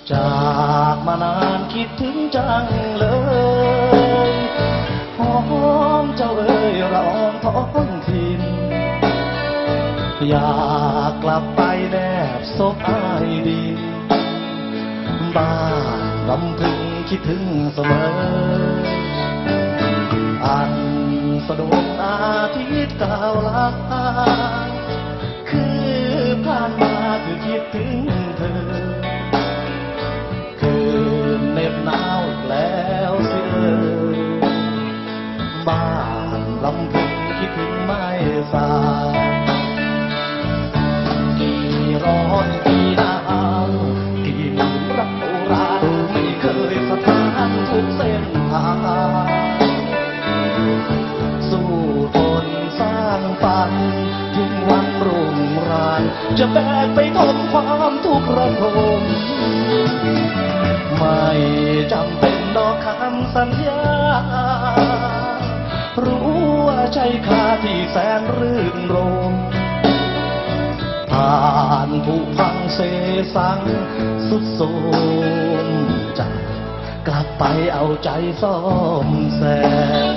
จากมานานคิดถึงจังเลยหอมเจ้าเอ๋ยร้องท้องถิ่นอยากกลับไปแนบศพอ้ายดินบ้านลำพึงคิดถึงเสมออันสะดวกอาทิตย์ก้าวลาคือผ่านมาคือคิดถึงเธอคืนเหน็บหนาวอีกแล้วสิบ้านลำพึงคิดถึงไม่สายกี่ร้อนกี่หนาวกี่หมื่นรักโบราณไม่เคยสถานทุกเส้นทางสู้ทนสร้างฝันถึงวันรุ่งรานจะแบกไปทนความทุกข์ระทมไม่จำเป็นดอกคำสัญญารู้ว่าใจข้าที่แสนรื่นรมผ่านผู้พังเสสังสุดโทรมจะกลับไปเอาใจซ่อมแซม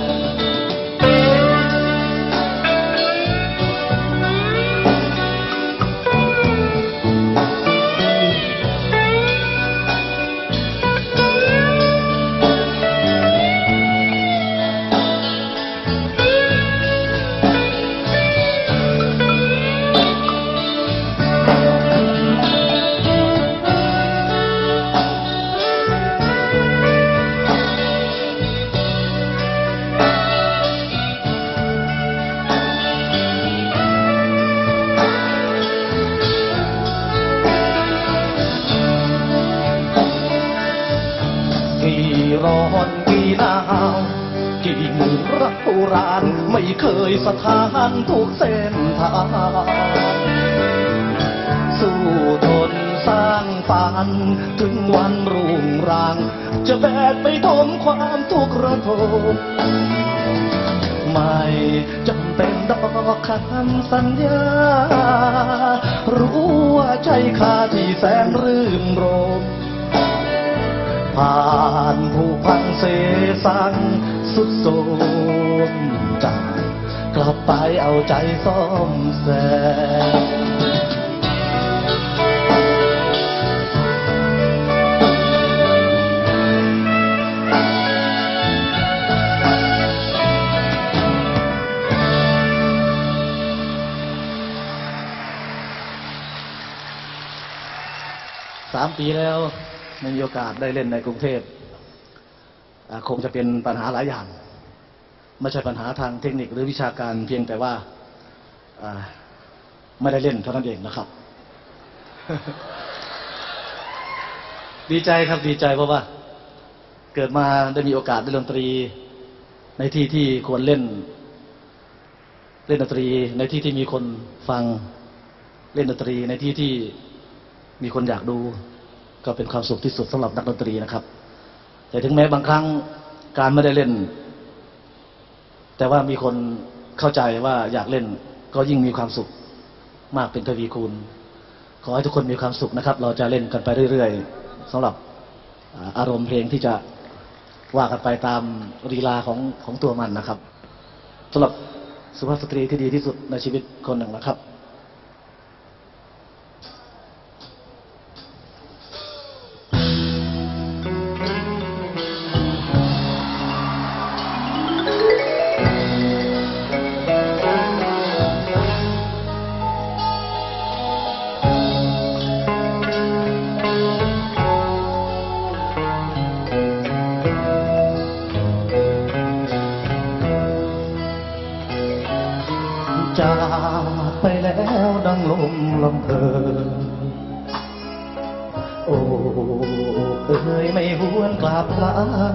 ร้อนกี่หนาวกี่หมื่นรักโบราณไม่เคยสถานทุกเส้นทางสู้ทนสร้างฝันถึงวันรุ่งรางจะแบกไปทนความทุกข์ระทมไม่จำเป็นดอกคำสัญญารู้ว่าใจข้าที่แสนรื่นรมผ่านผู้พังเสสังสุดโทรมจากกลับไปเอาใจซ่อมแซม3 ปีแล้วไม่มีโอกาสได้เล่นในกรุงเทพคงจะเป็นปัญหาหลายอย่างไม่ใช่ปัญหาทางเทคนิคหรือวิชาการเพียงแต่ว่าไม่ได้เล่นเท่านั้นเองนะครับ ดีใจครับดีใจเพราะว่าเกิดมาได้มีโอกาสได้ดนตรีในที่ที่ควรเล่นดนตรีในที่ที่มีคนฟังเล่นดนตรีในที่ที่มีคนอยากดูก็เป็นความสุขที่สุดสำหรับนักดนตรีนะครับแต่ถึงแม้บางครั้งการไม่ได้เล่นแต่ว่ามีคนเข้าใจว่าอยากเล่นก็ยิ่งมีความสุขมากเป็นทวีคูณขอให้ทุกคนมีความสุขนะครับเราจะเล่นกันไปเรื่อยๆสำหรับอารมณ์เพลงที่จะว่ากันไปตามลีลาของตัวมันนะครับสำหรับสุภาพสตรีที่ดีที่สุดในชีวิตคนหนึ่งนะครับจากไปแล้วดังลมลำเพลินโอ้เอ๋ยไม่หวนกลับหลัง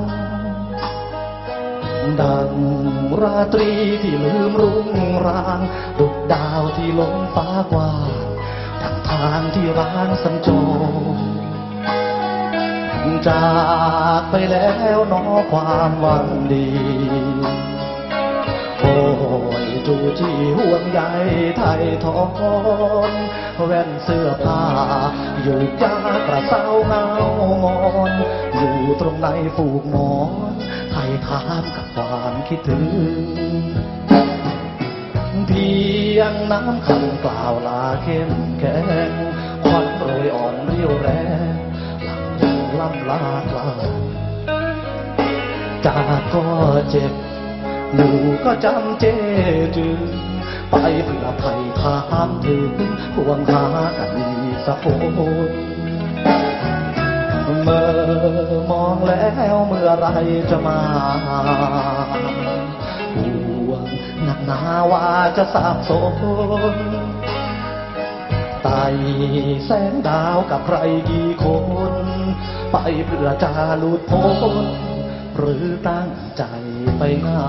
ดังราตรีที่ลืมรุ่งรางดุจดาวที่ล้นฟ้ากว้างดังทางที่ร้างสัญจรจากไปแล้วน้อความหวังดีโอ้ยจูจีที่ห่วงใยไทยทอนแว่นเสื้อผ้าอยู่ยากระเซ้าเงามอนอยู่ตรงไหนฝูกหมอนไทยถามกับความคิดถึงเพียงน้ำคำกล่าวลาเข้มแข็งควันโรยอ่อนเรียวแรงหลังล่ำลากลาจากก็เจ็บอยู่ก็จำเจจึงไปเพื่อไทยถามถึงห่วงหากันอีกสักคนเมื่อมองแล้วเมื่อไรจะมาห่วงหนักหนาว่าจะสับสนไต่แสงดาวกับใครกี่คนไปเพื่อจะหลุดพ้นหรือตั้งใจไปเหงา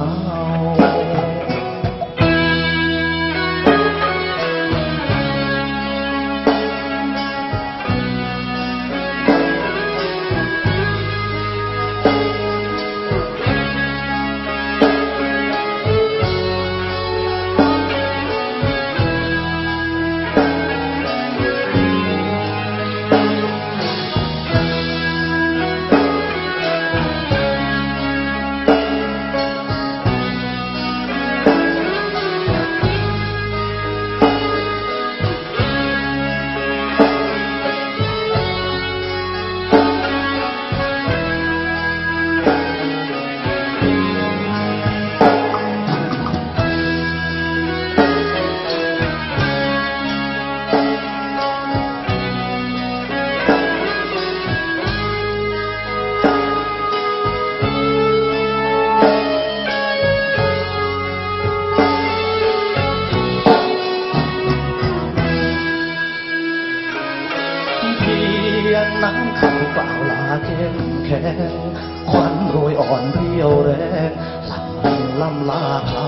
น้ำคำกล่าวลาเข้มแข็งควันโรยอ่อนเรียวแรงหลังล่ำลาคลา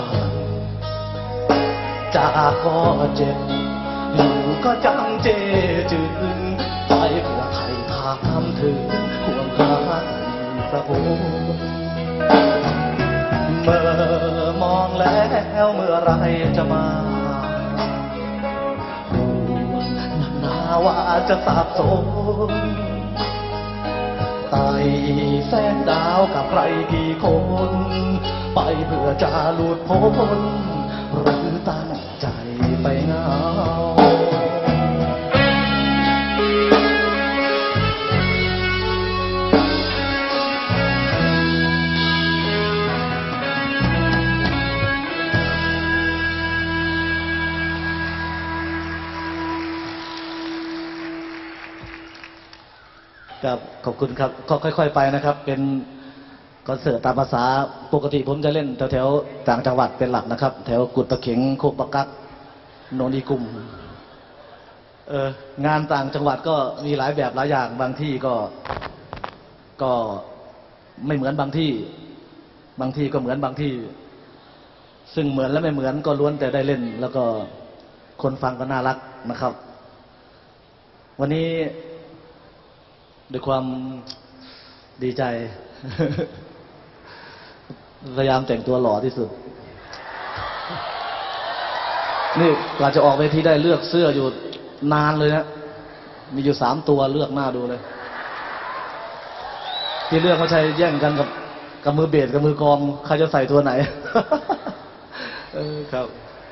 จากก็เจ็บอยู่ก็จำเจจึงไปเพื่อไทยถามถึงห่วงหาสะโพกเมื่อมองแล้วเมื่อไรจะมาว่าจะสับสนไต่แสงดาวกับใครกี่คนไปเพื่อจะหลุดพ้นหรือตั้งใจไปเหงาครับขอบคุณครับก็ค่อยๆไปนะครับเป็นคอนเสิร์ตตามภาษาปกติผมจะเล่นแถวๆต่างจังหวัดเป็นหลักนะครับแถวกุดตะเข็งโคกปะกักโนนอีกุมงานต่างจังหวัดก็มีหลายแบบหลายอย่างบางที่ก็ไม่เหมือนบางที่ก็เหมือนบางที่ซึ่งเหมือนและไม่เหมือนก็ล้วนแต่ได้เล่นแล้วก็คนฟังก็น่ารักนะครับวันนี้ด้วยความดีใจ พยายามแต่งตัวหล่อที่สุดนี่กว่าจะออกเวทีได้เลือกเสื้ออยู่นานเลยนะมีอยู่3 ตัวเลือกหน้าดูเลยที่เลือกเขาใช้แย่งกันกับมือเบสกับมือกลองใครจะใส่ตัวไหน ครับ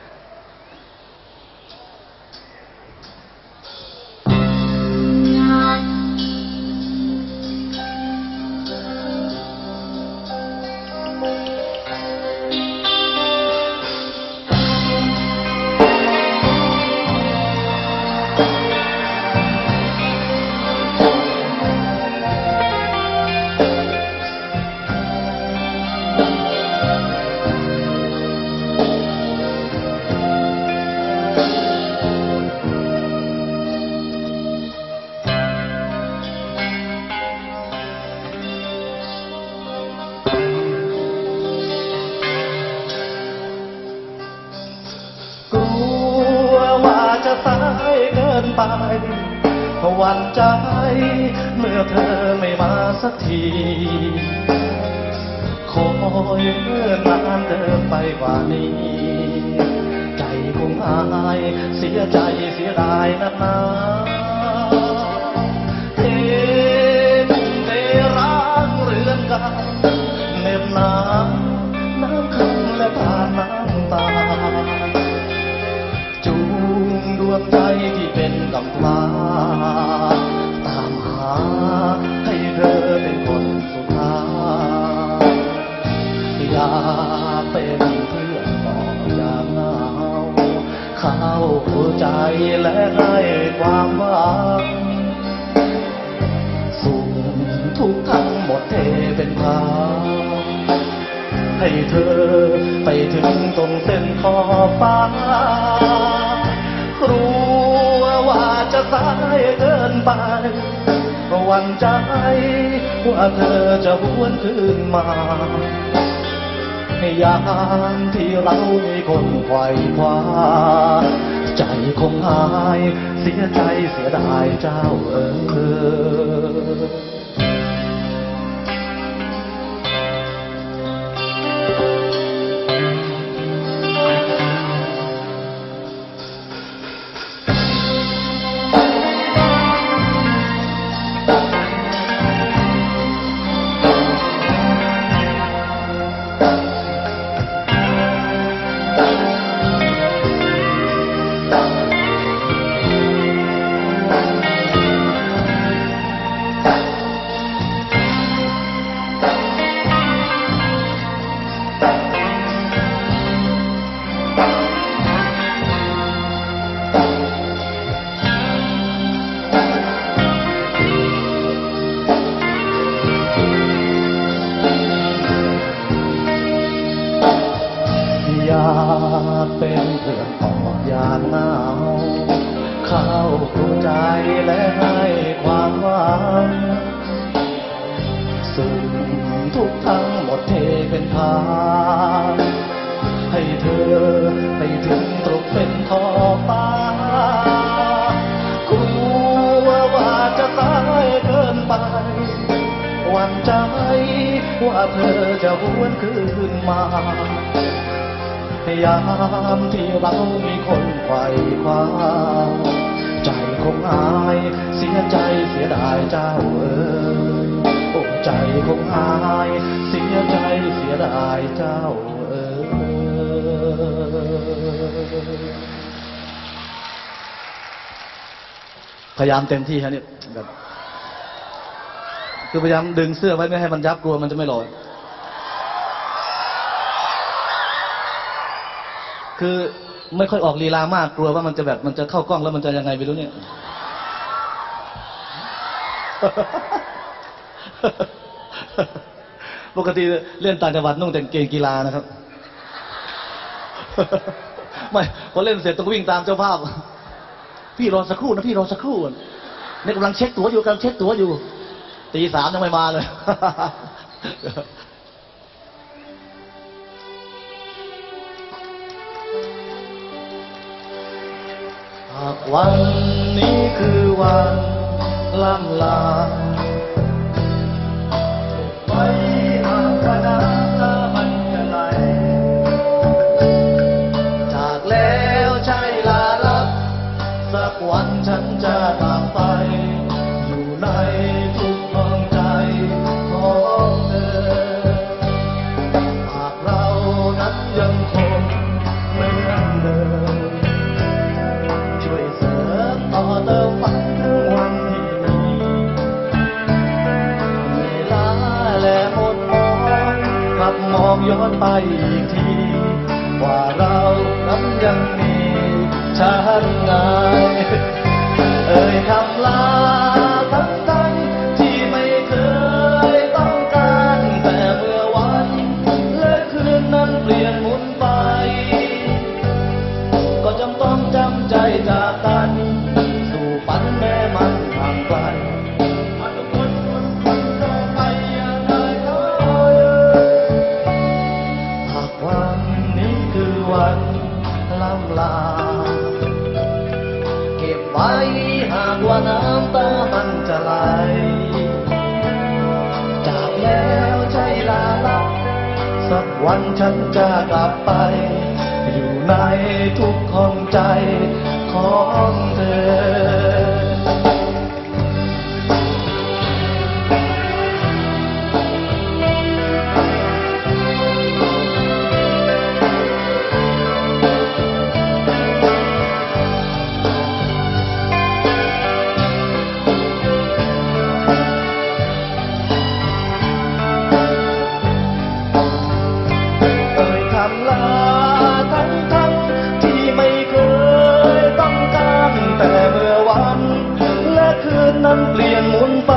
สายเกินไปหวั่นใจเมื่อเธอไม่มาสักทีคอยนานเดินไปกว่านี้หายเสียใจเสียดายนักหนาเทรักเรือนกันเหน็บหนาวน้ำคำและผ่านน้ำตาจูงดวงใจที่เป็นกำพร้าตามหาให้เธอเป็นคนสุดท้ายอยากเป็นเพื่อนต่อยามหนาวเข้าใจและให้ความหวังส่งทุกทั้งหมดเทเป็นทางให้เธอไปถึงตรงเส้นขอบฟ้ากลัวว่าจะสายเกินไปหวั่นใจว่าเธอจะหวนคืนมาให้ยามที่เรามีคนไขว่คว้าใจคงหายเสียใจเสียดายเจ้าอยากเป็นเพื่อนปอบยามหนาวเข้าใจและให้ความหวังสุ่มทุกทั้งหมดเทเป็นทางให้เธอไปถึงตรงเป็นขอบฟ้ากลัวว่าจะสายเกินไปหวั่นใจว่าเธอจะหวนคืนมา ยามที่เรามีคนไขว่คว้าใจคงอายเสียใจเสียดายเจ้าโอ้ใจคงอายเสียใจเสียดายเจ้าพยายามเต็มที่ฮะเนี่ยแบบคือพยายามดึงเสื้อไว้ไม่ให้มันยับกลัวมันจะไม่ลอยคือไม่ค่อยออกลีลามากกลัวว่ามันจะแบบมันจะเข้ากล้องแล้วมันจะยังไงไม่รู้เนี่ยปกติเล่นต่างจังหวัดนุ่งแต่งเกงกีฬานะครับไม่พอเล่นเสร็จต้องวิ่งตามเจ้าภาพพี่รอสักครู่นะพี่รอสักครู่เนี่ยกำลังเช็คตั๋วอยู่กำลังเช็คตั๋วอยู่ตี 3ยังไม่มาเลยหากวันนี้คือวันล่ำลาไปหากว่าน้ำตามันจะไหลจากแล้วใช่ลาลับสักวันฉันจะตามไปอยู่ในทุกดวงใจของเธอหากเรานั้นยังคงเหมือนเดิมช่วยเสริมต่อเติมฝันวันที่มีเวลาและหมดมองกลับมองย้อนไปอีกทีว่าเรานั้นยังมีฉันไงเอ่ยคำลาทั้งที่ไม่เคยต้องการแต่เมื่อวันและคืนนั้นเปลี่ยนหมุนไปก็จำต้องจำใจจากกันสู่ฝันแม้มันห่างไกลทุกคนต่อไปอย่างไรหากวันนี้คือวันล่ำลาเก็บไว้หากว่าน้ำตามันจะไหลจากแล้วใช่ลาลับสักวันฉันจะกลับไปอยู่ในทุกห้องใจของเธอนั้นเปลี่ยนหมุนไป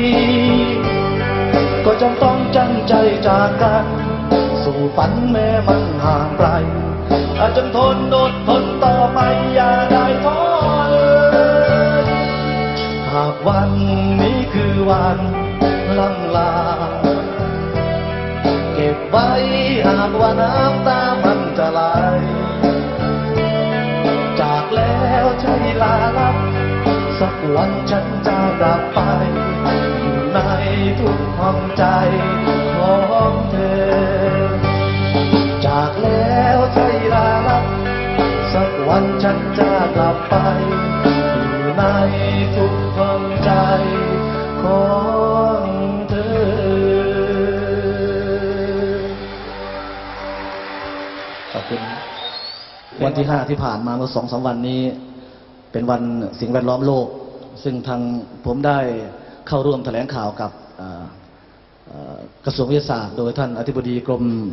ก็จำต้องจำใจจากกันสู่ฝันแม้มันห่างไกลอาจจำทนอดทนต่อไปอย่าได้ท้อเลยหากวันนี้คือวันล่ำลาเก็บไว้หากว่าน้ำตามันจะไหลจากแล้วใช้ลาลับสักวันฉันจะกลับไปอยู่ในทุกห้องใจของเธอจากแล้วใจลาลับสักวันฉันจะกลับไปอยู่ในทุกห้องใจของเธอขอบคุณวันที่ 5ที่ผ่านมาเมื่อ 2-3 วันนี้เป็นวันสิ่งแวดล้อมโลกซึ่งทางผมได้เข้าร่วมแถลงข่าวกับกระทรวงวิทยาศาสตร์โดยท่านอธิบดีกร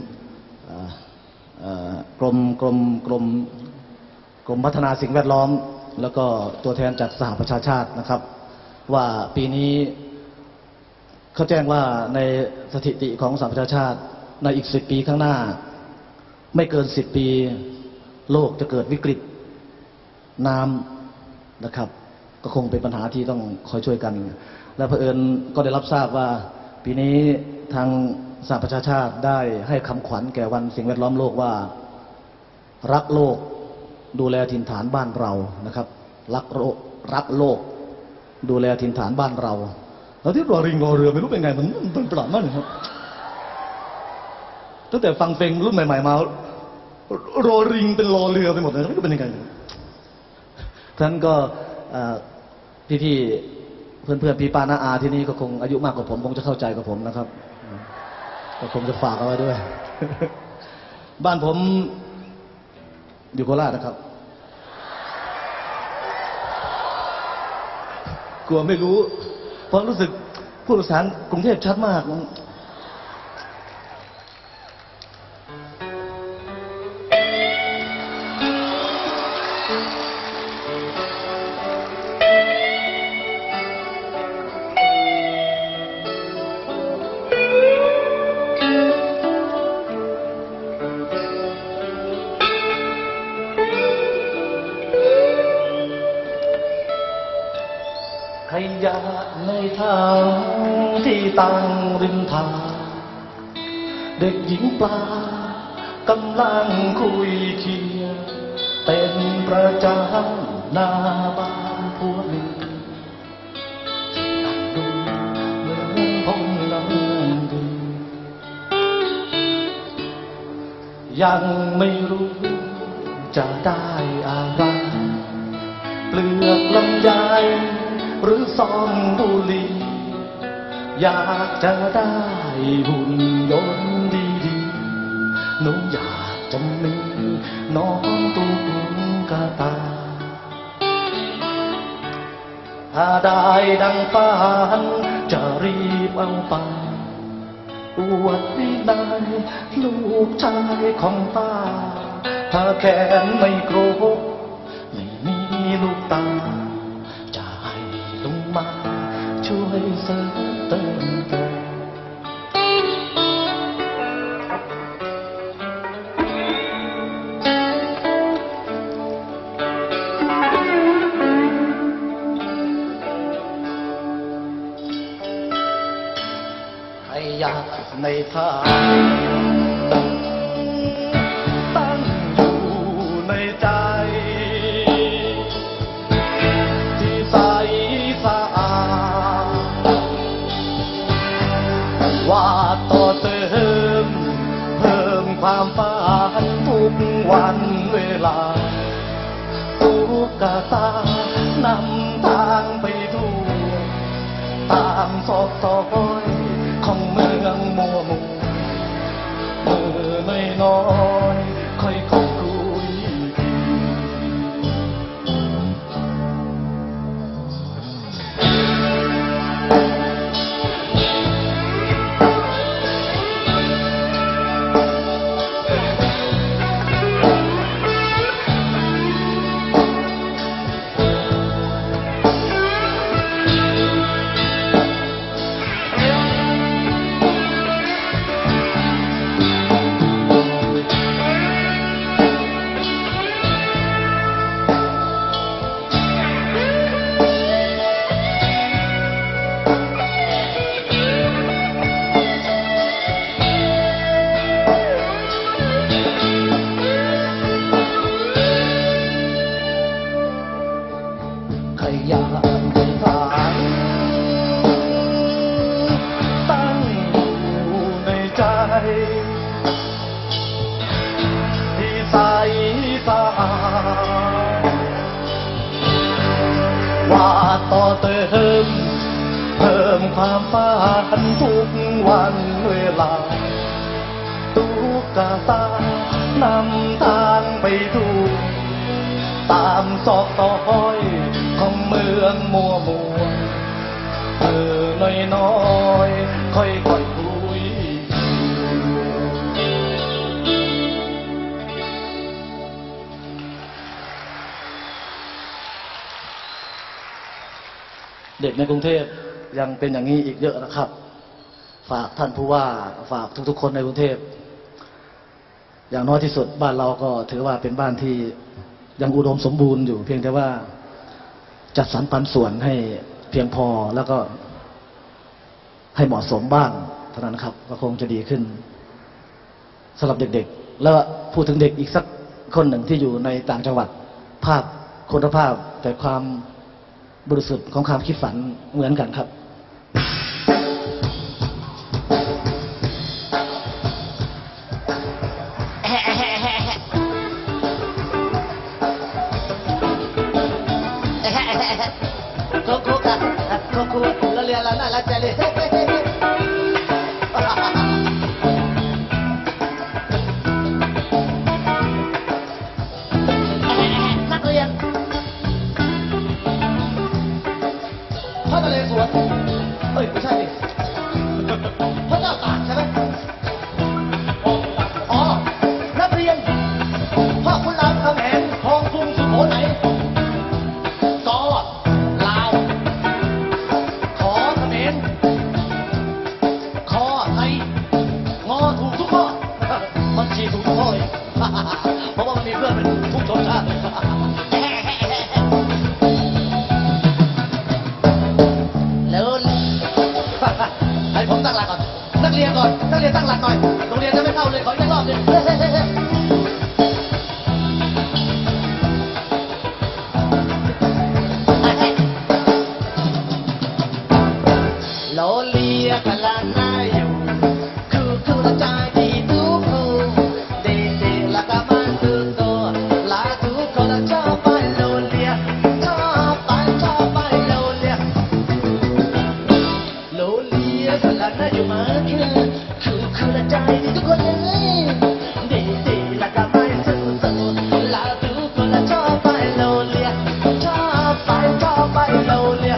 มพัฒนาสิ่งแวดล้อมแล้วก็ตัวแทนจากสหประชาชาตินะครับว่าปีนี้เขาแจ้งว่าในสถิติของสหประชาชาติในอีก10 ปีข้างหน้าไม่เกิน10 ปีโลกจะเกิดวิกฤตน้ำนะครับก็คงเป็นปัญหาที่ต้องคอยช่วยกันและเผอิญก็ได้รับทราบว่าปีนี้ทางสหประชาชาติได้ให้คำขวัญแก่วันสิ่งแวดล้อมโลกว่ารักโลกดูแลถิ่นฐานบ้านเรานะครับรักโลกดูแลถิ่นฐานบ้านเราแล้วที่รอริงรอเรือไม่รู้เป็นไงมันปรับมากเลยครับตั้งแต่ฟังเพลงรุ่นใหม่ๆมารอริงเป็นรอเรือไปหมดเลยไม่รู้เป็นยังไงท่านก็พี่เพื่อนพี่ป้าน้าอาที่นี่ก็คงอายุมากกว่าผมคงจะเข้าใจกับผมนะครับก็คงจะฝากเอาไว้ด้วย บ้านผมอยู่โคราชนะครับกลัวไม่รู้เพราะรู้สึกพูดภาษากรุงเทพชัดมากขยะในถังที่ตั้งริมทางเด็กหญิงปลากำลังคุยเคียเป็นประจำหน้าบ้านพวกหนึ่งดูเหมือนพงน้ำดียังไม่รู้จะได้อะไรเปลือกลำไยหรือซองบุหรี่อยากจะได้หุ่นยนต์ดีๆหนูอยากจะมีน้องตุ๊กตาถ้าได้ดังฝันจะรีบเอาไปอวดให้นายลูกชายของป้าถ้าแขนไม่ครบไม่มีลูกตามาช่วยเสริมเติมเต็มให้อยากในท่าตั้งอยู่ในใจที่ใสว่าต่อเติมเพิ่มความฝันทุกวันเวลาตุ๊กตานำทางไปดูตามซอกซอยของเมืองมัวมัวมือไม่น้อยค่อยคุยอยากให้ทางตั้งอยู่ในใจที่ใสสะอาดว่าต่อเติมเพิ่มความฝันทุกวันเวลาตุ๊กตานำทางไปดูตามซอกซอยของเมืองมัวมัวน้อยน้อยค่อยค่อยคุยเด็กในกรุงเทพยังเป็นอย่างนี้อีกเยอะนะครับฝากท่านผู้ว่าฝากทุกๆคนในกรุงเทพอย่างน้อยที่สุดบ้านเราก็ถือว่าเป็นบ้านที่ยังอุดมสมบูรณ์อยู่เพียงแต่ว่าจัดสรรปันส่วนให้เพียงพอแล้วก็ให้เหมาะสมบ้างเท่านั้นครับก็คงจะดีขึ้นสำหรับเด็กๆแล้วพูดถึงเด็กอีกสักคนหนึ่งที่อยู่ในต่างจังหวัดภาพคุณภาพแต่ความบริสุทธิ์ของความคิดฝันเหมือนกันครับกูเราเรียนแล้วน่ารักใจเลยนักเรียนพ่อทะเลสวนเอ้ยไม่ใช่ดิพ่อเจ้าตากใช่ไหมอ๋อนักเรียนพ่อคุณรามคำแหงคลองกรุงสุโขทัยเพราะว่ามันมีเพื่อนเป็นทุกชนชาติแล้วให้ผมตั้งหลักก่อนนักเรียนก่อนนักเรียนตั้งหลักหน่อยโรงเรียนจะไม่เข้าเลยขออีกรอบหนึ่งโลเลียกันละนาอยู่คือละใจดีทุกคนคือละใจดีทุกคนเลยดีละก็ไม่สู้ลาทุกคนละชอบไปโลเลียชอบไปโลเลีย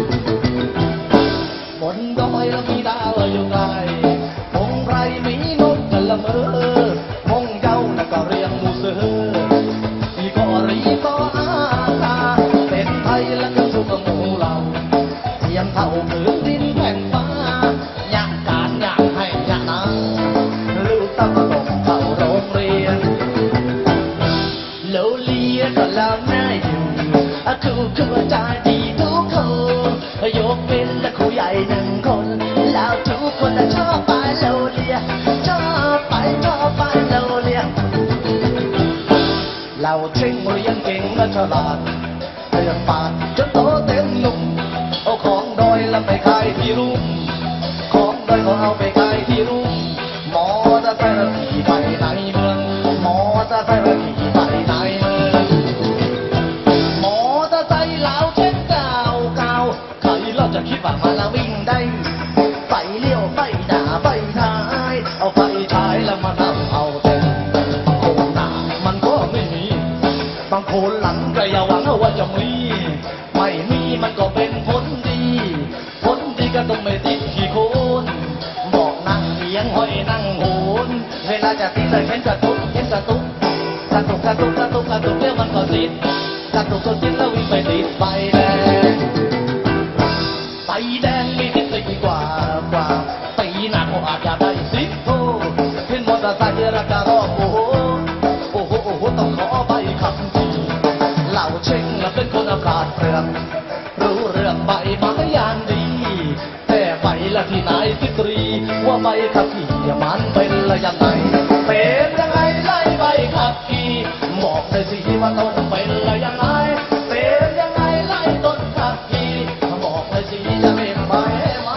บนดอยเรามีดาวอยู่ไกลมงไรมีนกกันละเมอมงเจ้าน่ะก็เรียงมูเสืออีก็รีก็อาตาเป็นไทยและก็สุขหมู่เราเทียมเท่าผืนดินแผ่นฟ้าอยากการอยากให้อยากนะลูกต้องส่งเข้าโรงเรียนโลเลียก็แล้วน่าอยู่คือใจดีทุกคนยกเป็นและครูใหญ่หนึ่งคนแล้วทุกคนชอบไปโลเลียชอบไปโลเลียเราเช่งเรียนเก่งและฉลาดเรียนปากจนโตเต็มหนุ่มเอาของดอยแล้วไปขายที่รุ่งของดอยก็เอาไปขายที่รุ่งหมอจะใส่ขี่ไปในเมืองหมอจะใส่ขี่ไปในโคนหลังก็อย่าหวังว่าจะมีไม่มีมันก็เป็นผลดีผลดีก็ต้องไม่ติดขี้โคนบอกนั่งเลี้ยงห้อยนั่งโหนเวลาจะติดเลยเห็นกระตุกเห็นกระตุกกระตุกกระตุกกระตุกกระตุกเดี๋ยวมันก็ติดกระตุกจนติดแล้ววิ่งไปติดไฟแดงไฟแดงมีที่ติดกว่าตีหนักก็อาจจะได้สิบโทเห็นมอเตอร์ไซค์ราคารอบโอ้โหต้องขอใบขับขี่เหล่าเช่งและเป็นคนอากาศเปลือกรู้เรื่องใบไม้อย่างดีแต่ใบละที่นายสิตรีว่าใบขับขี่มันเป็นละยังไงเป็นยังไงไล่ใบขับขี่บอกได้สิว่าต้นเป็นละยังไงเป็นยังไงไล่ต้นขับขี่บอกได้สิจะเล่นใบมา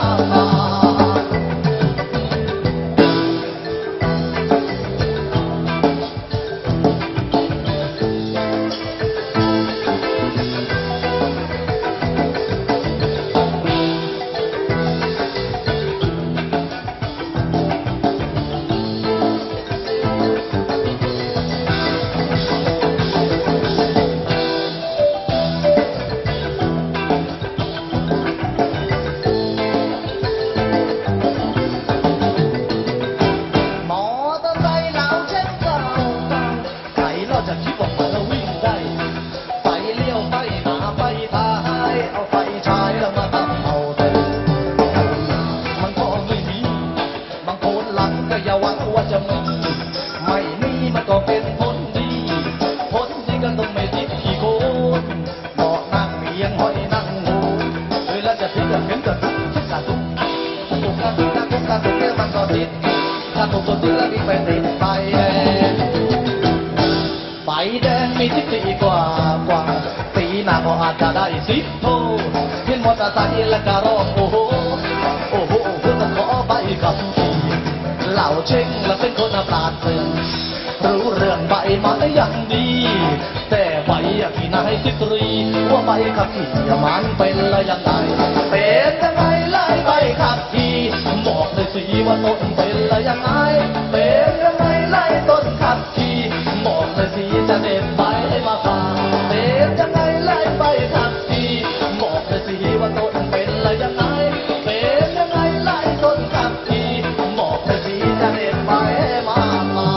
จะได้สิบโทเห็นมอเตอร์ไซค์และก็ร้องโอ้โหต้องขอใบขับขี่เหล่าเช่งและเป็นคนอากาศเปลือกรู้เรื่องใบไม้อย่างดีแต่ใบที่นายสิตรีว่าใบขับขี่มันเป็นละยังไงเป็นยังไงไล่ใบขับขี่บอกเลยสิว่าต้นเป็นละยังไงเป็นยังไงไล่ต้นขับขี่บอกเลยสิจะเด็ดใบมาฝากเป็นยังไงไล่ใบขับขี่บอกเลยสิว่าต้นเป็นละยังไงเป็นยังไงไล่ต้นขับขี่บอกเลยสิจะเด็ดใบมาฝาก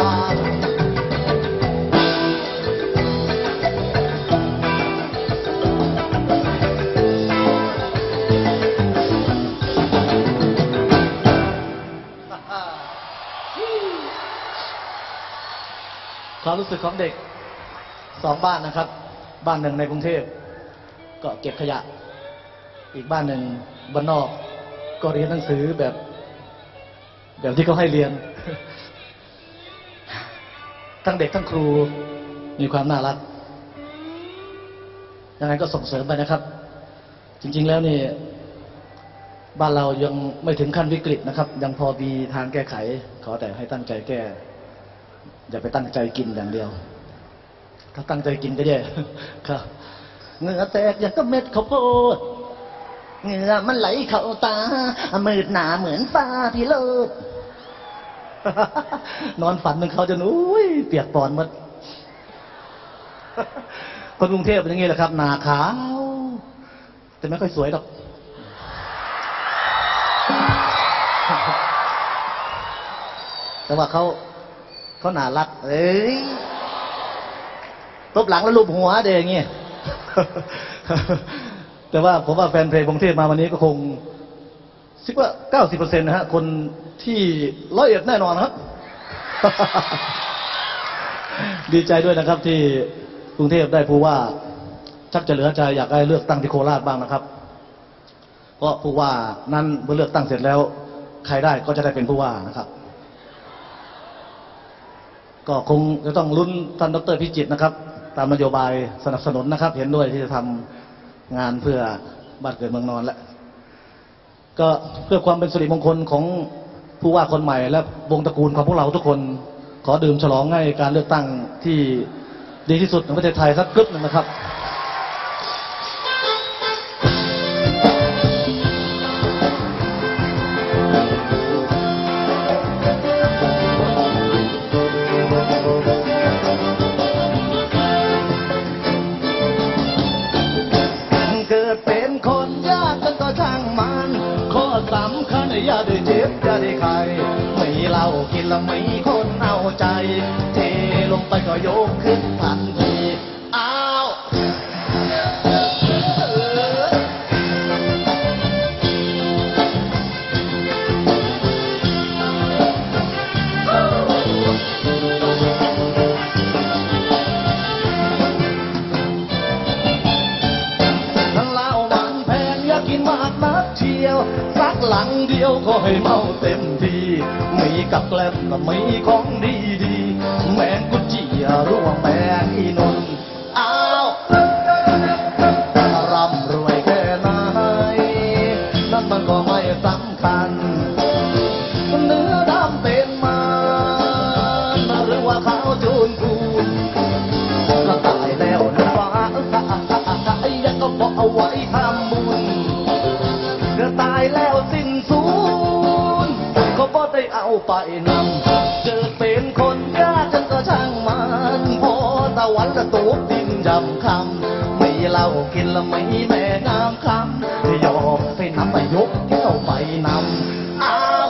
ความรู้สึกของเด็กสองบ้านนะครับบ้านหนึ่งในกรุงเทพก็เก็บขยะอีกบ้านหนึ่งบ้านนอกก็เรียนหนังสือแบบที่เขาให้เรียน ทั้งเด็กทั้งครูมีความน่ารักยังไงก็ส่งเสริมไปนะครับจริงๆแล้วนี่บ้านเรายังไม่ถึงขั้นวิกฤตนะครับยังพอมีทางแก้ไขขอแต่ให้ตั้งใจแก้อย่าไปตั้งใจกินอย่างเดียวถ้าตั้งใจกินก็แย่ครับเหงื่อแตกอย่างก็เม็ดข้าวโพดเหงื่อมันไหลเข้าตามืดหนาเหมือนฟ้าพิโรธนอนฝันถึงเขาจนอุ้ยเปียกปอนหมดคนกรุงเทพเป็นอย่างนี้แหละครับหนาขาวแต่ไม่ค่อยสวยหรอกแต่ว่าเขาน่ารักตบหลังแล้วลูบหัวเด้อย่างเงี้ยแต่ว่าผมว่าแฟนเพลงกรุงเทพมาวันนี้ก็คงคิดว่า 90% นะฮะคนที่101แน่นอนครับ ดีใจด้วยนะครับที่กรุงเทพได้ผู้ว่าชักจะเหลือใจอยากได้เลือกตั้งที่โคราชบ้างนะครับเพราะผู้ว่านั้นเมื่อเลือกตั้งเสร็จแล้วใครได้ก็จะได้เป็นผู้ว่านะครับก็คงจะต้องลุ้นท่านดร.พิจิตรนะครับตามนโยบายสนับสนุนนะครับเห็นด้วยที่จะทำงานเพื่อบ้านเกิดเมืองนอนและก็เพื่อความเป็นสิริมงคลของผู้ว่าคนใหม่และวงตระกูลของพวกเราทุกคนขอดื่มฉลองให้การเลือกตั้งที่ดีที่สุดในประเทศไทยสักกึ๊บนึงนะครับเกินแล้วไม่คนเอาใจเทลงไปก็ยกขึ้นทันทีอ้าวสักหลังเดียวก็ให้เมาเต็มทีมีกับแกล้มก็มีของดีดีแมงกุจิร่วงแมงอีนนอ้าวร่ำรวยแค่ไหนนั่นมันก็ไม่สำคัญเนื้อดำเป็นมันหรือว่าขาวจูนพูนก็ตายแล้วนะฟ้ายังก็บอกเอาไว้ทำบุญตายแล้วสิ้นสูญก็บ่ได้เอาไปนำเกิดเป็นคนยากจนก็ช่างมันพอตะวันละตกดินยำคำไม่เหล้ากินละไม่แม่งามคำยอมไปนำไปยกแก้วไปนำอ้าว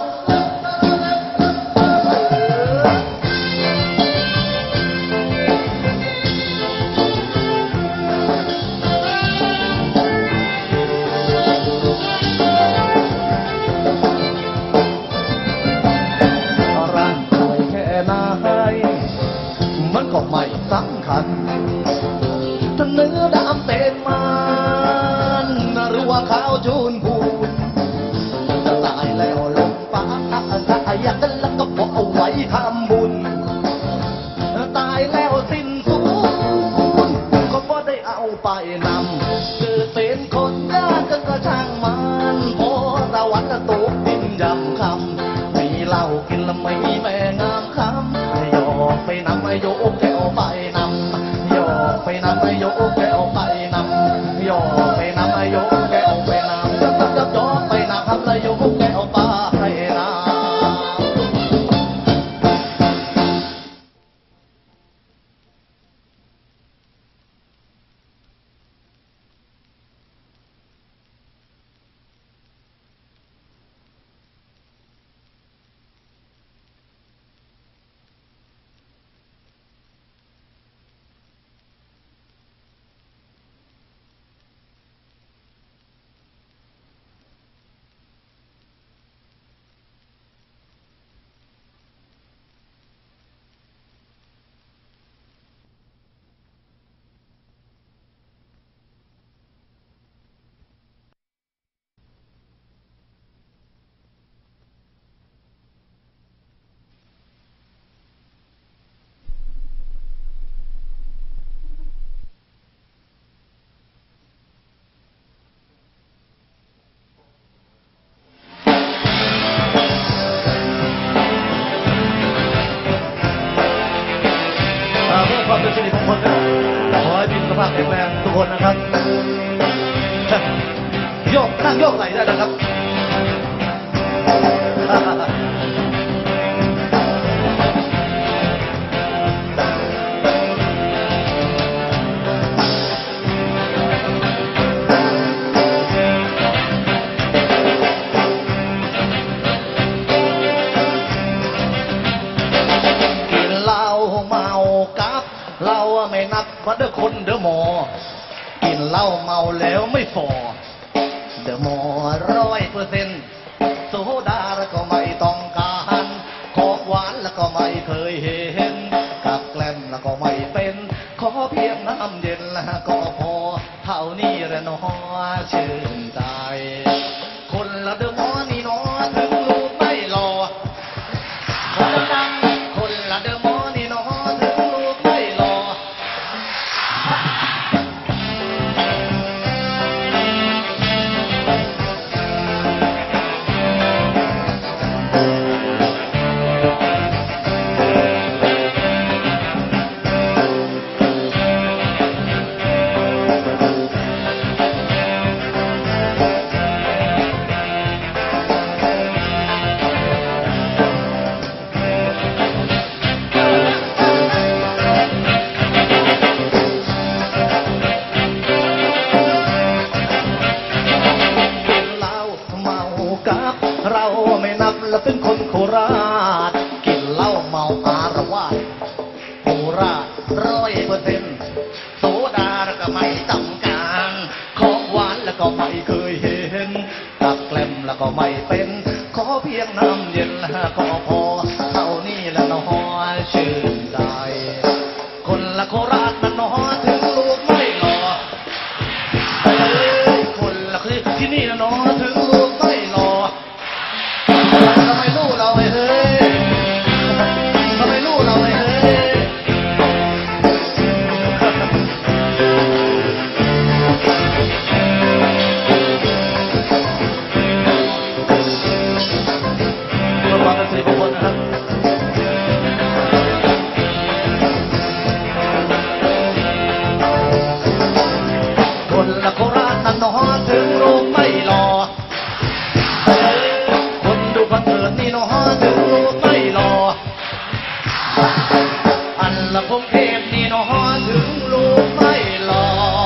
ก็ไม่สำคัญถ้าเนื้อดำเป็นมันหรือว่าขาวจูนพูนจะตายแล้วลงป่าอยากกันแล้วก็บอกเอาไว้ทำบุญตายแล้วสิ้นสูญก็บ่ได้เอาไปนำเกิดเป็นคนยากกันก็ช่างมันพอตะวันตกดินยำคำมีเหล้ากินแล้วไม่แม่งามคำยอมไปนำโยกแก้วไปนำยอมไปนำโยกแก้วไปนำยอมไปนำโยกแก้วไปนำยอมไปนำแล้วโยกแก้วไปนำความเป็นสิริมงคลนะขอให้มีสุขภาพแข็งแรงทุกคนนะครับโยกนั่งโยกไหลได้นะครับเราไม่นับว่าเด้อคนเด้อหมอกินเหล้าเมาแล้วไม่ฟอเด้อหมอ100%โซดาแล้วก็ไม่ต้องการของหวานแล้วก็ไม่เคยเห็นกับแกล้มแล้วก็ไม่เป็นขอเพียงน้ำเย็นแล้วก็พอเท่านี้แหละน้อชื่นใจคนละเด้อหมอนี่น้อถึงลูกไม่รอคนละดังคนละเด้อหมอนี่น้อถึงลูกไม่รอ 100%โซดาแล้วก็ไม่ต้องการของหวานแล้วก็ไม่เคยเห็นกับแกล้มแล้วก็ไม่เป็นขอเพียงน้ำเย็นก็พอเท่านี้แล้วน้อยชื่นใจคนละโคราชมันน้อยถึงลูกไม่หล่อคนละที่นี่นะน้อยถึงลูกไม่หล่อทำไมลูกเราไอ้เฮ้ยทำไมลูกเราไอ้เฮ้ยความเป็นสิริมงคลนะครับคนละโคราชนั่นน้อถึงรูปไม่หล่อคนดูคอนเสิร์ตนี่น้อถึงรูปไม่หล่ออันละพงเทพนี่น้อถึงรูปไม่หล่อ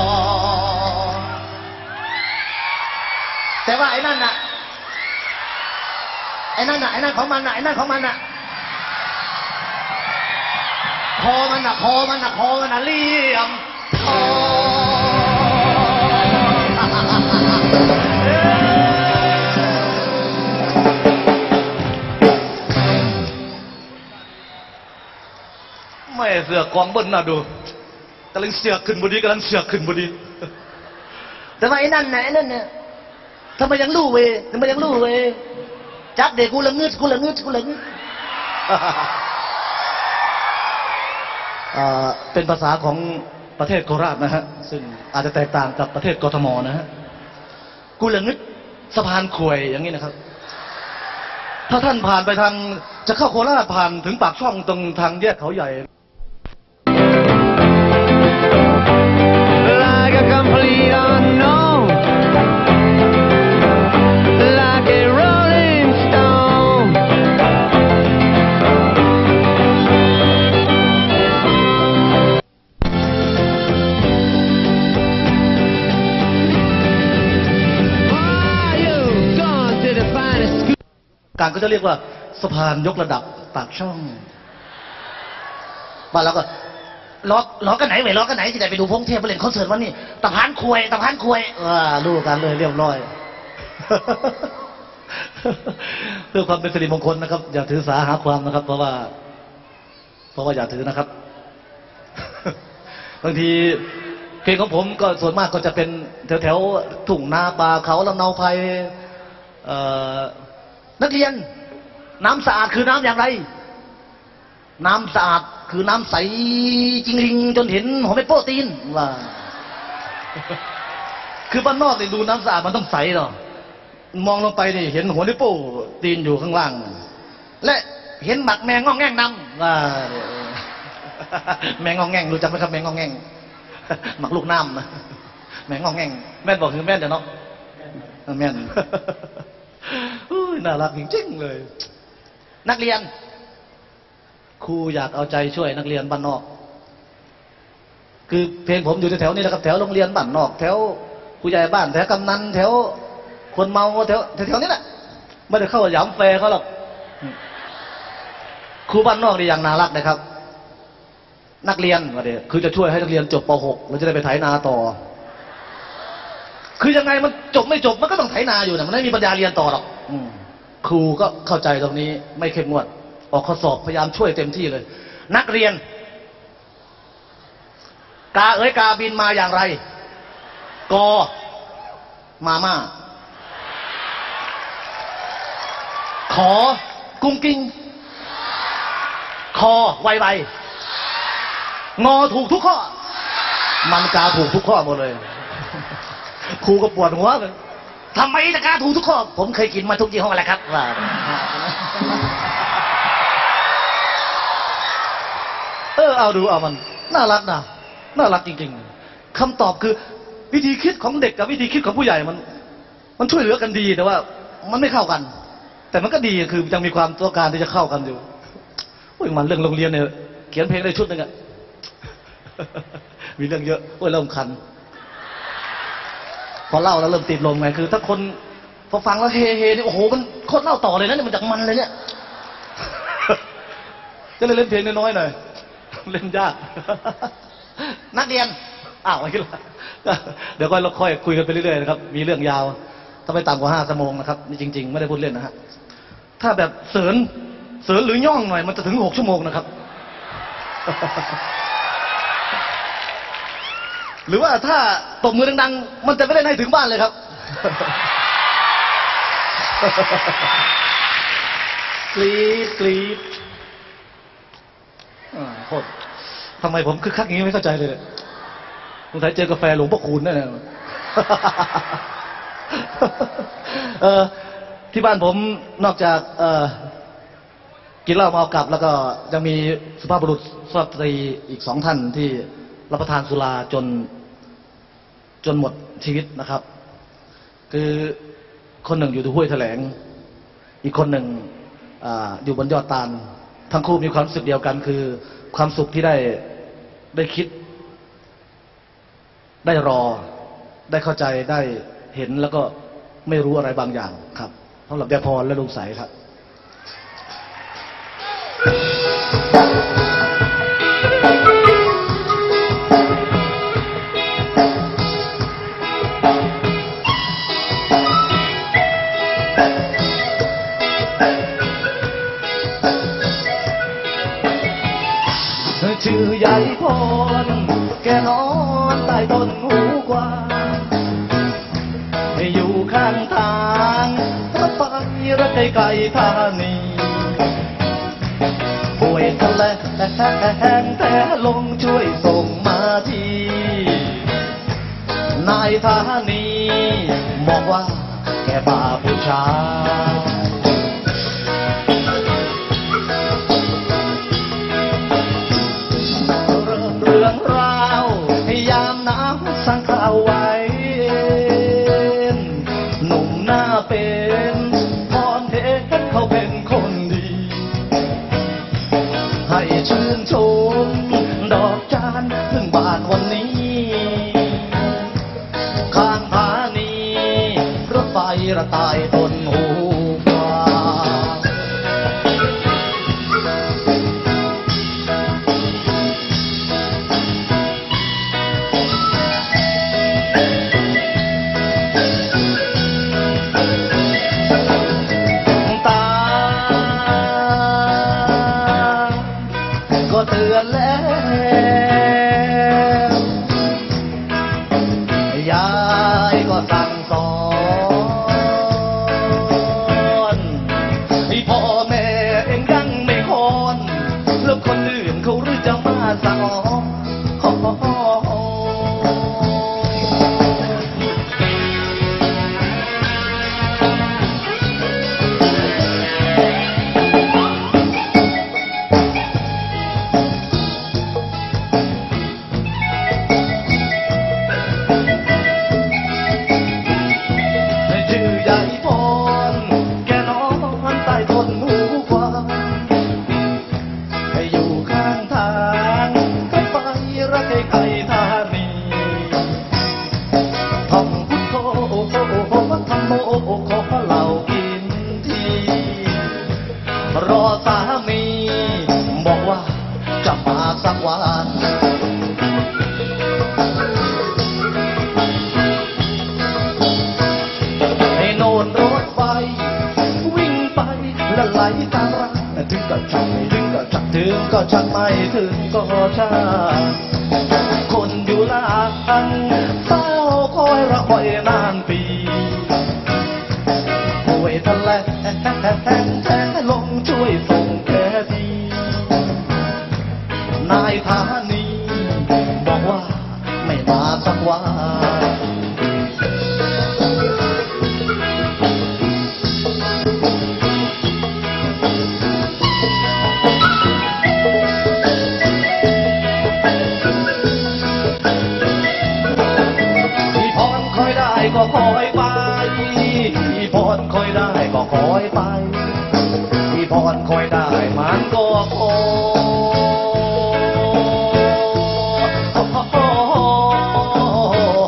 แต่ว่าไอ้นั่นน่ะไอ้นั่นของมันน่ะไอ้นั่นของมันน่ะคอมันน่ะเลี่ยมไม่เสือกกองบนน่ะดูกำลังเสือกขึ้นบดีแต่ว่าไอ้นั่นน่ะทำไมยังรู้เว้ยจักเด็กกูละงึดเป็นภาษาของประเทศโคราชนะฮะซึ่งอาจจะแตกต่างกับประเทศกทมนะฮะกูละงึดสะพานขวยอย่างนี้นะครับถ้าท่านผ่านไปทางจะเข้าโคราชผ่านถึงปากช่องตรงทางแยกเขาใหญ่การก็จะเรียกว่าสะพานยกระดับปากช่องบ้านเราก็ล้อกันไหนที่ไหนไปดูพงเทพไปเล่นคอนเสิร์ตวันนี้ตะพานควยรู้กันเลยเรียบร้อยเพื่อความเป็นสิริมงคลนะครับอย่าถือสาหาความนะครับเพราะว่าอย่าถือนะครับบางทีเพลงของผมก็ส่วนมากก็จะเป็นแถวทุ่งนาป่าเขาลำเนาไพรนักเรียนน้ำสะอาดคือน้ำอย่างไรน้ำสะอาดคือน้ำใสจริงริงจนเห็นหัวเม็ดโปรตีนว่าคือบ้านนอกเนี่ยดูน้ำสะอาดมันต้องใสหรอมองลงไปนี่เห็นหัวเม็ดโปรตีนอยู่ข้างล่างและเห็นหมักแมงงองแง่งนำว่าแมงงองแง่งรู้จักไหมครับแมงงองแง่งหมักลูกน้ำนะแมงงองแง่งแม่นบอกคือแม่นเดี๋ยวเนาะแม่นน่ารักจริงๆเลยนักเรียนครูอยากเอาใจช่วยนักเรียนบ้านนอกคือเพลงผมอยู่แถวนี้นะครับแถวโรงเรียนบ้านนอกแถวผู้ใหญ่บ้านแถวกำนันแถวคนเมาแถวนี้แหละไม่ได้เข้าหยามแฟร์เขาหรอกครูบ้านนอกนี่อย่างน่ารักนะครับนักเรียนว่าเดี๋ยวคือจะช่วยให้นักเรียนจบป .6 แล้วจะได้ไปไถนาต่อคือยังไงมันจบไม่จบมันก็ต้องไถนาอยู่นะมันไม่มีปัญญาเรียนต่อหรอกครูก็เข้าใจตรงนี้ไม่เข้มงวดออกข้อสอบพยายามช่วยเต็มที่เลยนักเรียนกาบินมาอย่างไรกมาม่าขอกุ้งกิ้งคอไวงอถูกทุกข้อมันกาถูกทุกข้อหมดเลยครูก็ปวดหัวเลยทำไมจะกาถูกทุกข้อผมเคยกินมาทุกยี่ห้อแหละครับว่าเอาดูเอามันน่ารักนะน่ารักจริงๆคำตอบคือวิธีคิดของเด็กกับวิธีคิดของผู้ใหญ่มันช่วยเหลือกันดีแต่ว่ามันไม่เข้ากันแต่มันก็ดีคือยังมีความต้องการที่จะเข้ากันอยู่โอ้ยมันเรื่องโรงเรียนเนี่ยเขียนเพลงได้ชุดนึงอะมีเรื่องเยอะโอ้ยเริ่มคันพอเล่าแล้วเริ่มติดลมไงคือถ้าคนพอฟังแล้วเฮนี่โอ้โหมันโคตรเล่าต่อเลยนะเนี่ยมันจากมันเลยเนี่ยก็เลยเล่นเพลงน้อยๆหน่อยเล่นยาก นักเรียนอ้าวอะไรกันล่ะเดี๋ยวเราค่อยคุยกันไปเรื่อยๆนะครับมีเรื่องยาวถ้าไม่ต่ำกว่า5 ชั่วโมงนะครับนี่จริงๆไม่ได้พูดเล่นนะฮะถ้าแบบเสริญหรือย่องหน่อยมันจะถึง6 ชั่วโมงนะครับ หรือว่าถ้าตบมือดังๆมันจะไม่ได้ให้ถึงบ้านเลยครับ กรี๊ดโคตรทำไมผมคึกคักอย่างนี้ไม่เข้าใจเลยสงสัยเจอกาแฟหลวงพ่อคูณแน่ๆ ที่บ้านผมนอกจากกินเหล้าเมากลับแล้วก็ยังมีสุภาพบุรุษสุภาพสตรีอีก2 ท่านที่รับประทานสุราจนหมดชีวิตนะครับคือคนหนึ่งอยู่ที่ห้วยแถลงอีกคนหนึ่งอยู่บนยอดตาลทั้งคู่มีความรู้สึกเดียวกันคือความสุขที่ได้คิดได้รอได้เข้าใจได้เห็นแล้วก็ไม่รู้อะไรบางอย่างครับสำหรับยายพรและลุงใสครับชื่อยายพรแกนอนใต้ต้นหูกวางอยู่ข้างทางรถไฟระไกลๆธานีป่วยทะเลแต่ลงช่วยส่งมาทีนายธานีบอกว่าแกบ้าผู้ชายเรื่องราวให้ยามหนาวสร้างข่าวไว้หนุ่มหน้าเป็นพรเทพเขาเป็นคนดีให้ชื่นชมดอกจานถึงบานวันนี้ข้างทางนี้รถไฟระตายต้นหูกวางเตือนแล้วยายก็สั่งสอนที่พ่อแม่เองยังไม่คอนแล้วคนอื่นเขาหรือจะมาสอนรอสามีบอกว่าจะมาสักวันให้โน่นรถไฟวิ่งไปและไหลตามรักถึงก็ชักถึงก็ชักถึงก็ชักไม่ถึงก็ช้าคนอยู่หลังเฝ้าคอยระคอยนานปีป่วยทะเลลงช่วยส่งแค่ทีนายธานีบอกว่าไม่มาสักวันที่พรคอยได้ก็คอยไปที่พรคอยได้ก็คอยไปที่พรคอยได้มันก็คอย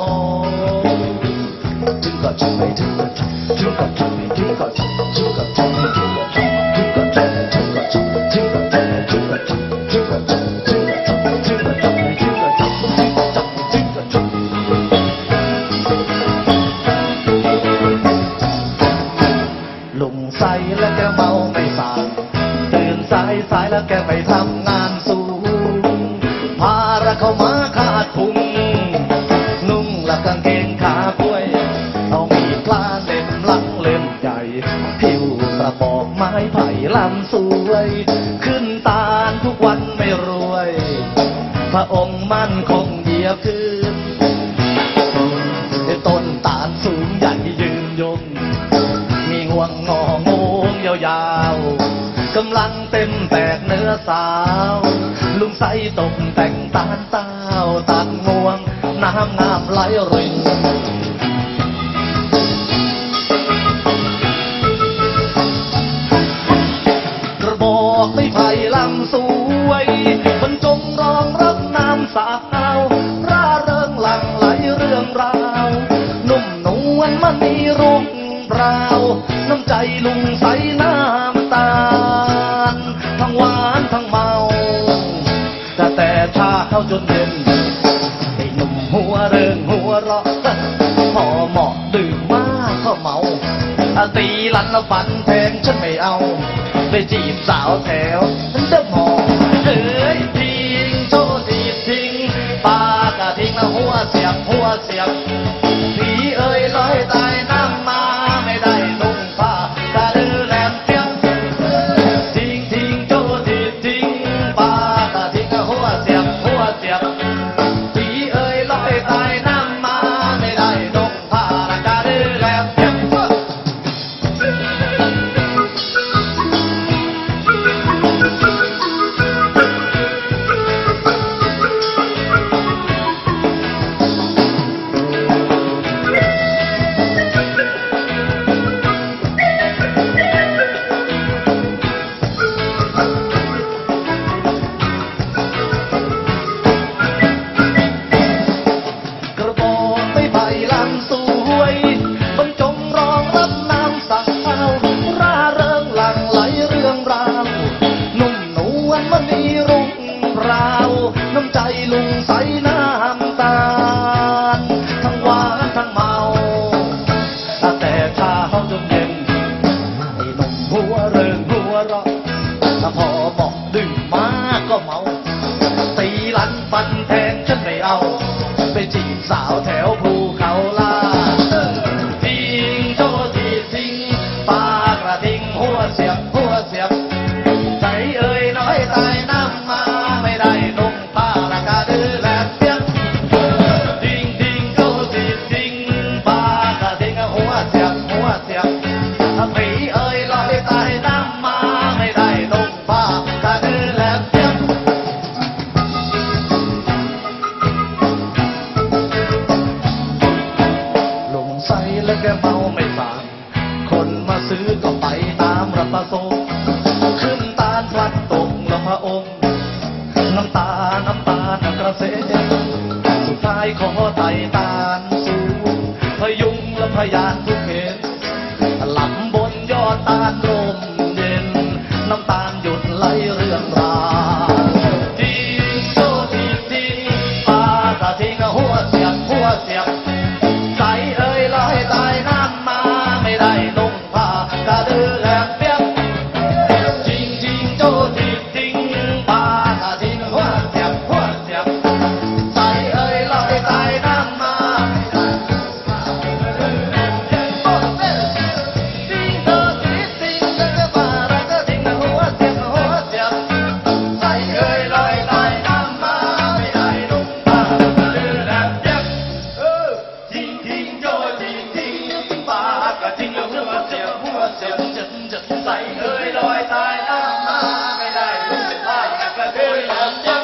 มาขาดพุงนุ่งและกางเกงขาป่วยเอามีดกล้าเล่มหลังเล่มใหญ่ผิวกระบอกไม้ไผ่ลำสวยขึ้นตาลทุกวันไม่รวยพระองค์มั่นคงเหยียบคืนต้นตาลสูงใหญ่ยืนยงมีงวงงองงยาวๆกำลังเต็มแตกเนื้อสาวลุงใสตกแต่งตาลเต้าตัดงวงน้ำงามไหลรินกระบอกไม้ไผ่ลำสวยบรรจงรองรับน้ำสาวร่าเริงหลั่งไหลเรื่องราวนุ่มนวลมันมีรุ่งเปล่าน้ำใจลุงใสน้ำตาลทั้งหวานทั้งเมาแต่ชาเข้าจนเย็นไอ้หนุ่มหัวเริงหัวเราะพอเหมาะดื่มมากก็เมาตีลันแล้วฟันแทงฉันไม่เอาไปจีบสาวแถวฉันเดิมมองเอ้ยทิ้งโชว์จีบทิ้งปากะทิ้งแล้วหัวเสียบผีเอ้ยลอยตายน้ำมาไม่ได้นุ่งผ้ากระดือแหลมเสียบทิ้งโชว์จีบทิ้งปากะทิ้งแล้วหัวเสียบผีเอ้ยลอยตายน้ำมาไม่ได้นุ่งผ้ากระดือแหลมเสียบน้ำใจลุงใสน้ำตาลทั้งหวานทั้งเมาแต่ชาเขาจนเย็นไอ้หนุ่มหัวเริงหัวเราะพอบอกดื่มมากก็เมาตีลันฟันแทงฉันไม่เอาไปจีบสาวแถวภูเขาล่าทิ้งโชว์ทีทิ้งปากระทิ้งหัวเสียบใจเอ่ยน้อยตายน้ำมาไม่ได้นุ่งผ้ากระดือแหลมเสียบทิ้งโชว์ทีทิ้งปากระทิ้งหัวเสียบผีเอ่ยลอยตายน้ำมาไม่ได้นุ่งผ้ากระดือแหลมเสียบลุงใสแล้วแกเมาไม่ฟังคนมาซื้อก็ไปตามรับประสงค์ขึ้นตาลพลัดตกแล้วพระองค์น้ำตาลกระเซ็นสุดท้ายขอไต่ตาลสูงพยุงและพยานทุกเห็นหลับบนยอดตาลลมเย็นน้ำตาลหยุดไหลเรื่องราวทิ้งโชว์ทิ้งปากะทิ้งหัวเสียบใจเอ่ยลอยตายน้ำมาไม่ได้นุ่งผ้ากระดือแหลมเปียกทิ้งโจทิ้งปากะทิ้งหัวเสียบใจเอ่ยลอยตายน้ำมาไม่ได้ทิ้งโจทิ้งปากะทิ้งหัวเสียบใจเอ่ยลอยตายน้ำมาไม่ได้นุ่งผ้ากระดือแหลมเปียกทิ้งโจทิ้งปากะทิ้งหัวเสียบจัดใส่เอ่ยลอยตายน้ำมาไม่ได้นุ่งผ้ากระดือแหลมเปียก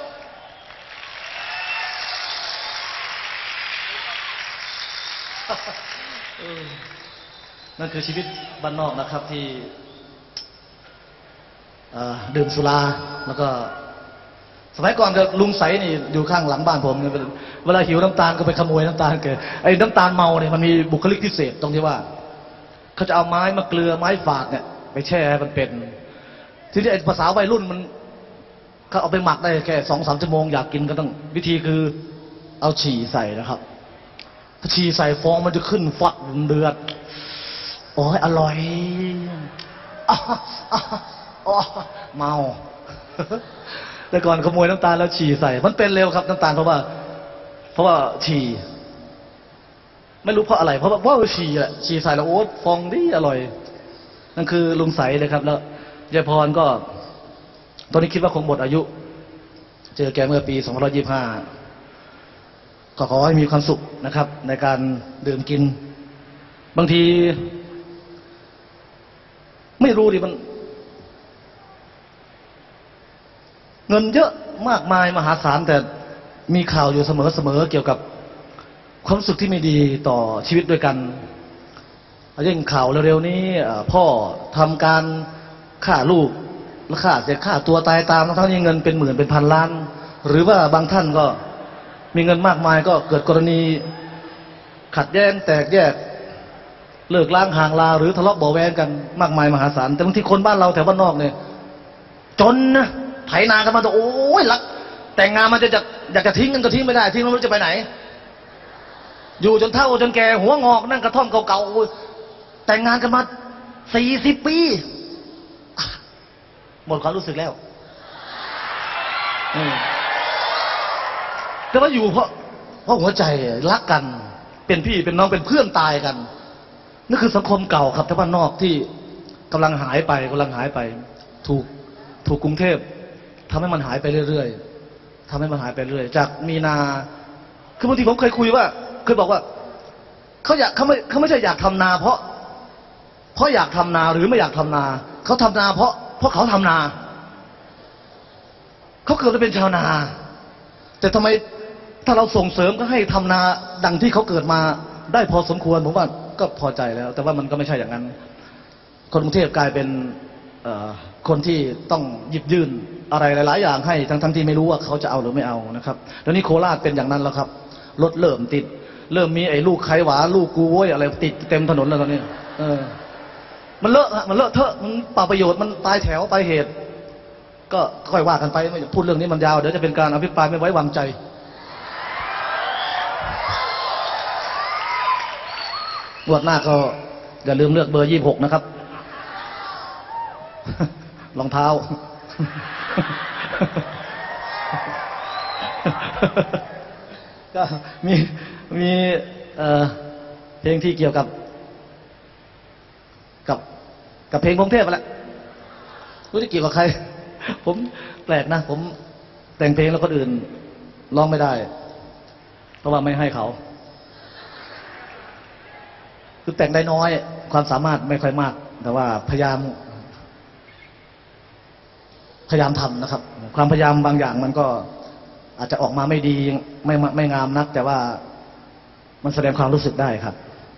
นั่นคือชีวิตบ้านนอกนะครับที่ดื่มสุราแล้วก็สมัยก่อนลุงใสนี่อยู่ข้างหลังบ้านผมเวลาหิวน้ำตาลก็ไปขโมยน้ำตาลเกิดไอ้น้ำตาลเมาเนี่ยมันมีบุคลิกพิเศษตรงที่ว่าเขาจะเอาไม้มาเกลือไม้ฝาดเนี่ยไปแช่ให้มันเป็นทีนี้ไอ้ภาษาวัยรุ่นมันเขาเอาไปหมักได้แค่2-3 ชั่วโมงอยากกินก็ต้องวิธีคือเอาฉี่ใส่นะครับถ้าฉี่ใส่ฟองมันจะขึ้นฟัดเดือดโอ้ยอร่อยอ๋อเมาแต่ก่อนขโมยน้ำตาลแล้วฉี่ใส่มันเป็นเร็วครับน้ำตาลเพราะว่าฉี่ไม่รู้เพราะอะไรเพราะว่าฉี่แหละฉี่ใส่แล้วโอ๊ตฟองดีอร่อยนั่นคือลุงใสเลยครับแล้วยายพรก็ตอนนี้คิดว่าคงหมดอายุเจอแกเมื่อปี2525ก็ขอให้มีความสุขนะครับ ในการดื่มกินบางทีไม่รู้ดิมันเงินเยอะมากมายมหาศาลแต่มีข่าวอยู่เสมอเกี่ยวกับความรู้สึกที่ไม่ดีต่อชีวิตด้วยกันยิ่งข่าวเร็วๆนี้พ่อทำการฆ่าลูกแล้วฆ่าตัวตายตามทั้งที่เงินเป็นหมื่นเป็นพันล้านหรือว่าบางท่านก็มีเงินมากมายก็เกิดกรณีขัดแย้งแตกแยกเลิกล้างห่างลาหรือทะเลาะเบาะแว้งกันมากมายมหาศาลแต่บางทีคนบ้านเราแถวบ้านนอกเนี่ยจนนะไถนากันมาตัวโอ้ยรักแต่งงานมันจะอยากจะทิ้งกันก็ทิ้งไม่ได้ทิ้งไม่รู้จะไปไหนอยู่จนเฒ่าจนแก่หัวงอกนั่งกระท่อมเก่าๆแต่งงานกันมา40 ปีหมดความรู้สึกแล้วแต่ว่าอยู่เพราะหัวใจรักกันเป็นพี่เป็นน้องเป็นเพื่อนตายกันนั่นคือสังคมเก่าครับที่บ้านนอกที่กำลังหายไปถูกกรุงเทพทำให้มันหายไปเรื่อยๆจากมีนาคือบางทีผมเคยบอกว่าเขาไม่ใช่อยากทำนาเพราะอยากทำนาหรือไม่อยากทำนาเขาทำนาเพราะเขาทำนาเขาเกิดมาเป็นชาวนาแต่ทำไมถ้าเราส่งเสริมก็ให้ทำนาดังที่เขาเกิดมาได้พอสมควรผมว่าก็พอใจแล้วแต่ว่ามันก็ไม่ใช่อย่างนั้นคนกรุงเทพกลายเป็นคนที่ต้องหยิบยื่นอะไรหลายๆอย่างให้ทั้งที่ไม่รู้ว่าเขาจะเอาหรือไม่เอานะครับแล้วนี่โคราชเป็นอย่างนั้นแล้วครับรถเริ่มติดเริ่มมีไอ้ลูกไขหวาลูกกูโว้ยอะไรติดเต็มถนนแล้วตอนนี้มันเลอะเทอะมันเปล่าประโยชน์มันตายแถวตายเหตุก็ค่อยว่ากันไปไม่พูดเรื่องนี้มันยาวเดี๋ยวจะเป็นการอภิปรายไม่ไว้วางใจงวดหน้าก็อย่าลืมเลือกเบอร์26นะครับรองเท้าก็มีเพลงที่เกี่ยวกับเพลงกรุงเทพแหละรู้ที่เกี่ยวกับใครผมแปลกนะผมแต่งเพลงแล้วคนอื่นร้องไม่ได้เพราะว่าไม่ให้เขาคือแต่งได้น้อยความสามารถไม่ค่อยมากแต่ว่าพยายามทำนะครับความพยายามบางอย่างมันก็อาจจะออกมาไม่ดีไม่งามนักแต่ว่ามันแสดงความรู้สึกได้ครับ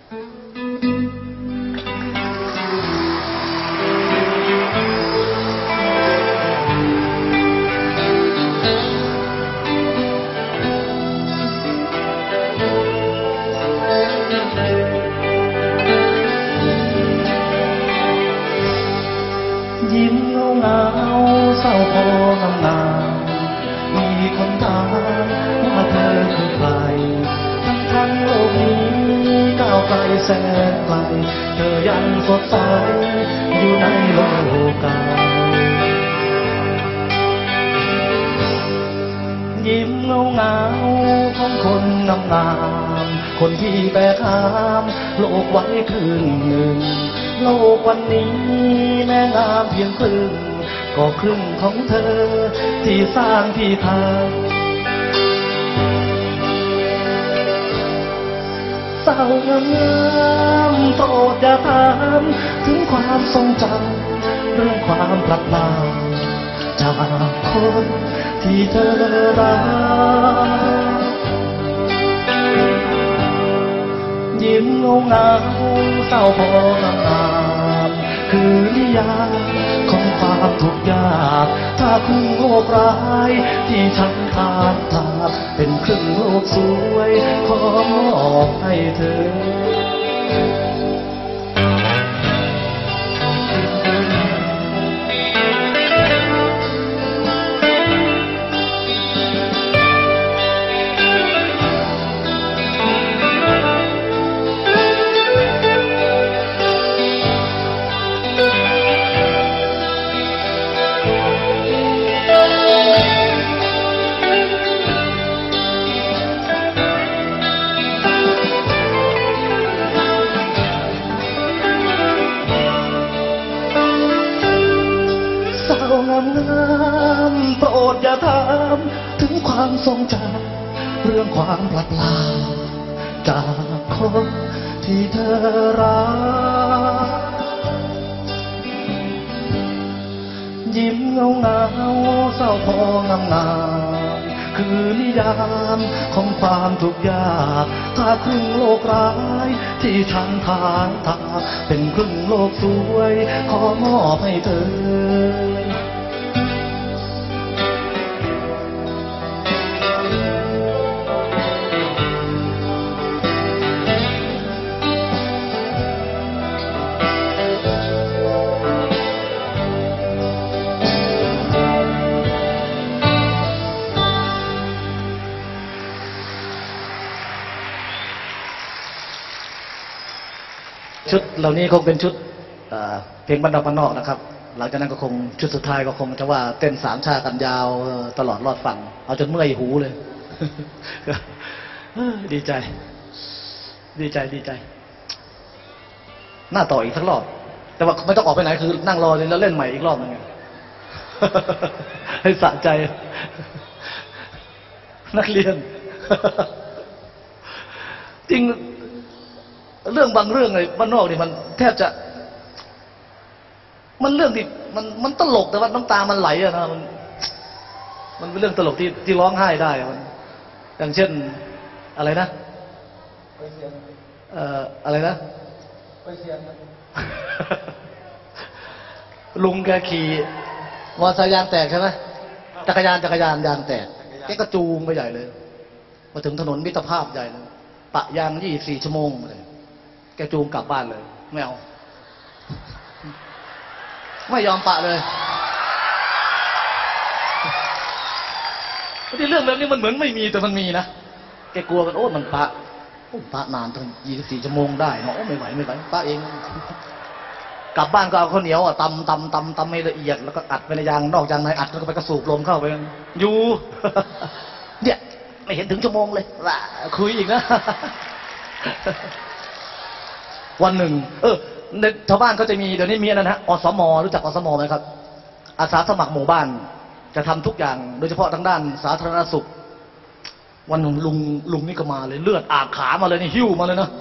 ยิ้มเงาเศร้าพองามมีคนถามว่าเธอคือใครทั้งโลกนี้ก้าวไกลแสนไกลเธอยังสดใสอยู่ในโลกายิ้มเงาของคนงามคนที่แบกหามโลกไว้ครึ่งหนึ่งโลกวันนี้แม้งามเพียงครึ่งก็ครึ่งของเธอที่สร้างที่ทางเศร้างามโปรดอย่าถามถึงความทรงจำเรื่องความพลัดพรากจากคนที่เธอรักยิ้มเงาเศร้าพองามคือนิยามของความทุกข์ยากถ้าครึ่งโลกร้ายที่ฉันขาดทาบเป็นครึ่งโลกสวยขอมอบให้เธอความทรงจำเรื่องความพลัดพรากจากคนที่เธอรักยิ้มเงาเงาเศร้าพองามงามคือนิยามของความทุกข์ยากถ้าครึ่งโลกร้ายที่ฉันทางทาเป็นครึ่งโลกสวยขอมอบให้เธอชุดเหล่านี้คงเป็นชุดเพลงบรรดาบ้านนอกนะครับหลังจากนั้นก็คงชุดสุดท้ายก็คงจะว่าเต้นสามชากันยาวตลอดรอดฝั่งเอาจนเมื่อยหูเลย ดีใจดีใจดีใจหน้าต่ออีกทั้งรอบแต่ว่าไม่ต้องออกไปไหนคือนั่งรอเลยแล้วเล่นใหม่อีกรอบนึง ให้สะใจ นักเรียน จริงเรื่องบางเรื่องเลยบ้านนอกนี่มันแทบจะมันเรื่องที่มันตลกแต่ว่าน้ำตามันไหลอะนะมันเป็นเรื่องตลกที่ร้องไห้ได้มันอย่างเช่นอะไรนะอะไรนะลุงแกขี่มอเตอร์ไซค์ยางแตกใช่ไหมจักรยานยางแตกแกก็จูงไปใหญ่เลยมาถึงถนนมิตรภาพใหญ่เลยปะยาง24 ชั่วโมงเลยแกจูงกลับบ้านเลยไม่เอาไม่ยอมปะเลยที่เรื่องแบบนี้มันเหมือนไม่มีแต่มันมีนะแกกลัวกันโอ้มันปะนานถึง24 ชั่วโมงได้เนาะไม่ไหวปะเองกลับบ้านก็เอาข้าวเหนียวตำให้ละเอียดแล้วก็อัดไปในยางนอกยางในอัดแล้วก็ไปกระสูบลมเข้าไปอยู่ เนี่ยไม่เห็นถึงชั่วโมงเลยว่าคุยอีกนะ วันหนึ่งในชาวบ้านเขาจะมีเดี๋ยวนี้มีนะฮะอสม.รู้จักอสม.ไหมครับอาสาสมัครหมู่บ้านจะทำทุกอย่างโดยเฉพาะทางด้านสาธารณสุขวันหนึ่งลุงนี่ก็มาเลยเลือดอาบขามาเลยนี่หิ้วมาเลยนะ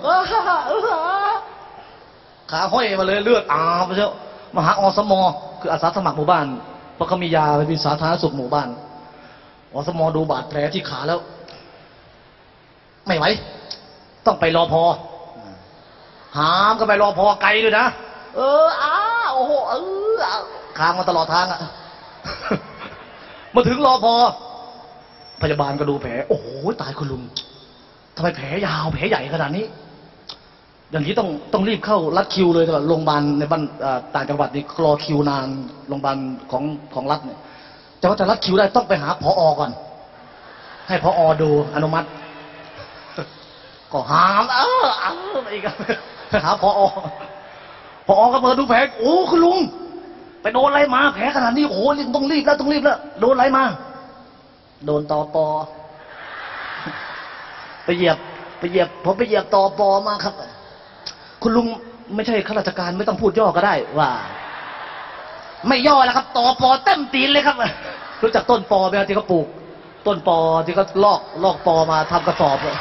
ขาห้อยมาเลยเลือดอาบไปเชียวมาหาอสม.คืออาสาสมัครหมู่บ้านเพราะเขามียาเป็นสาธารณสุขหมู่บ้านอสม.ดูบาดแผลที่ขาแล้วไม่ไหวต้องไปรอพอหามก็ไปรอพอไกลด้วยนะโอ้โหค้างมาตลอดทางอ่ะ มาถึงรอพอพยาบาลก็ดูแผลโอ้โหตายคุณลุงทำไมแผลยาวแผลใหญ่ขนาดนี้อย่างนี้ต้องรีบเข้ารัดคิวเลยแต่ว่าโรงพยาบาลในบ้านต่างจังหวัดนี่รอคิวนานโรงพยาบาลของรัฐเนี่ยแต่ว่าจะรัดคิวได้ต้องไปหาผอ.ก่อนให้ผอ.ดูอนุมัติก็หามอีกหาผอ.ก็เปิดดูแผลโอ้คุณลุงไปโดนอะไรมาแผลขนาดนี้โอ้ต้องรีบแล้วโดนอะไรมาโดนตอปอไปเหยียบผมไปเหยียบตอปอมาครับคุณลุงไม่ใช่ข้าราชการไม่ต้องพูดย่อก็ได้ว่าไม่ย่อแล้วครับตอปอเต็มตีนเลยครับรู้จักต้นปอไหมที่เขาปลูกต้นปอที่เขาลอกปอมาทำกระสอบเลย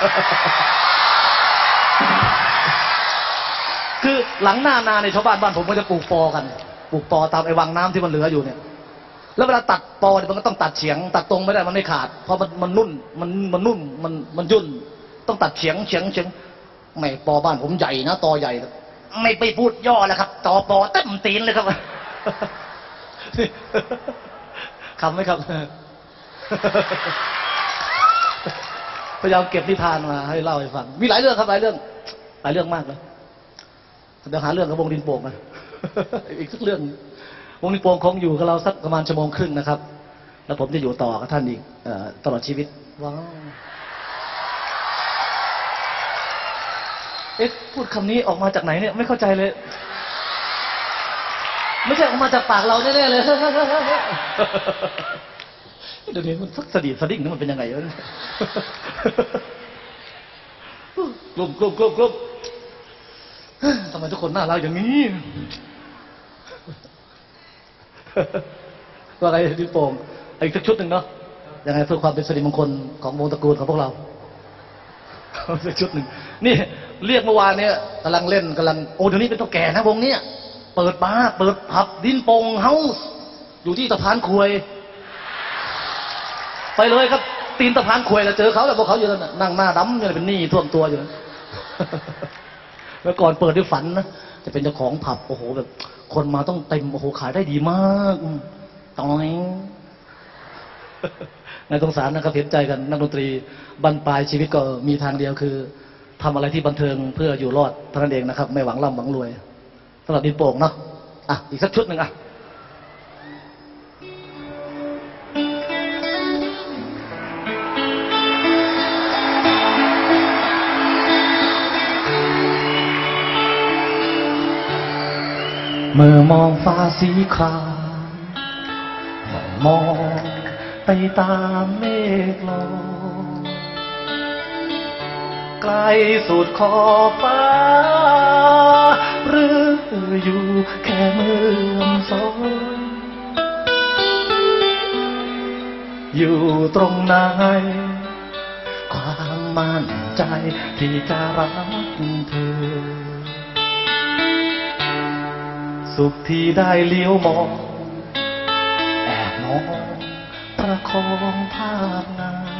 คือหลังหน้านาในชาวบ้านผมก็จะปลูกปอกันปลูกปอตามไอ้วังน้ำที่มันเหลืออยู่เนี่ยแล้วเวลาตัดปอมันก็ต้องตัดเฉียงตัดตรงไม่ได้มันไม่ขาดเพราะมันนุ่นมันนุ่มมันยุ่นต้องตัดเฉียงไม่ปอบ้านผมใหญ่นะตอใหญ่ไม่ไปพูดย่อแล้วครับตอปอเต็มตีนเลยครับคำไหมครับพยายามเก็บนิทานมาให้เล่าให้ฟังมีหลายเรื่องครับหลายเรื่องมากเลยเดี๋ยวหาเรื่องกับวงดินโป่งนะอีกสักเรื่องวงดินโป่งคงอยู่กับเราสักประมาณ1.5 ชั่วโมงนะครับ แล้วผมจะอยู่ต่อกับท่านอีกตลอดชีวิตว้าวพูดคำนี้ออกมาจากไหนเนี่ยไม่เข้าใจเลยไม่ใช่ออกมาจากปากเราแน่ๆเลยเดี๋ยวนี้มันสักสะดิ้งนี่มันเป็นยังไงวะกลุ่มทำไมทุกคนน่ารักอย่างนี้ว่าไงดินโป่งอีกสักชุดหนึ่งเนาะยังไงเพื่อความเป็นสิริมงคลของวงตระกูลของพวกเราสักชุดหนึ่งนี่เรียกเมื่อวานเนี่ยกำลังเล่นกำลังโอ้เดี๋ยวนี้เป็นตัวแก่นะวงเนี้ยเปิดบาร์เปิดผับดินโป่งเฮาส์อยู่ที่สะพานควยไปเลยครับตีนสะพานควยแล้วเจอเขาแล้วพวกเขาอยู่นั่งหน้าดำเนี่ยเป็นหนี้ท่วมตัวอยู่แล้วก่อนเปิดด้วยฝันนะจะเป็นเจ้าของผับโอ้โหแบบคนมาต้องเต็มโอ้โหขายได้ดีมากตอยในสงสารนะครับเห็นใจกันนักดนตรีบรรปลายชีวิตก็มีทางเดียวคือทำอะไรที่บันเทิงเพื่ออยู่รอดเท่านั้นเองนะครับไม่หวังร่ำหวังรวยสำหรับดินโป่งเนาะอ่ะอีกสักชุดหนึ่งอ่ะเมื่อมองฟ้าสีครามมองไปตามเมฆลอยไกลสุดขอบฟ้าหรืออยู่แค่เมืองซอยอยู่ตรงไหนความมั่นใจที่จะรักเธอสุขที่ได้เลี้ยวมองแอบมองประคองภาพงาม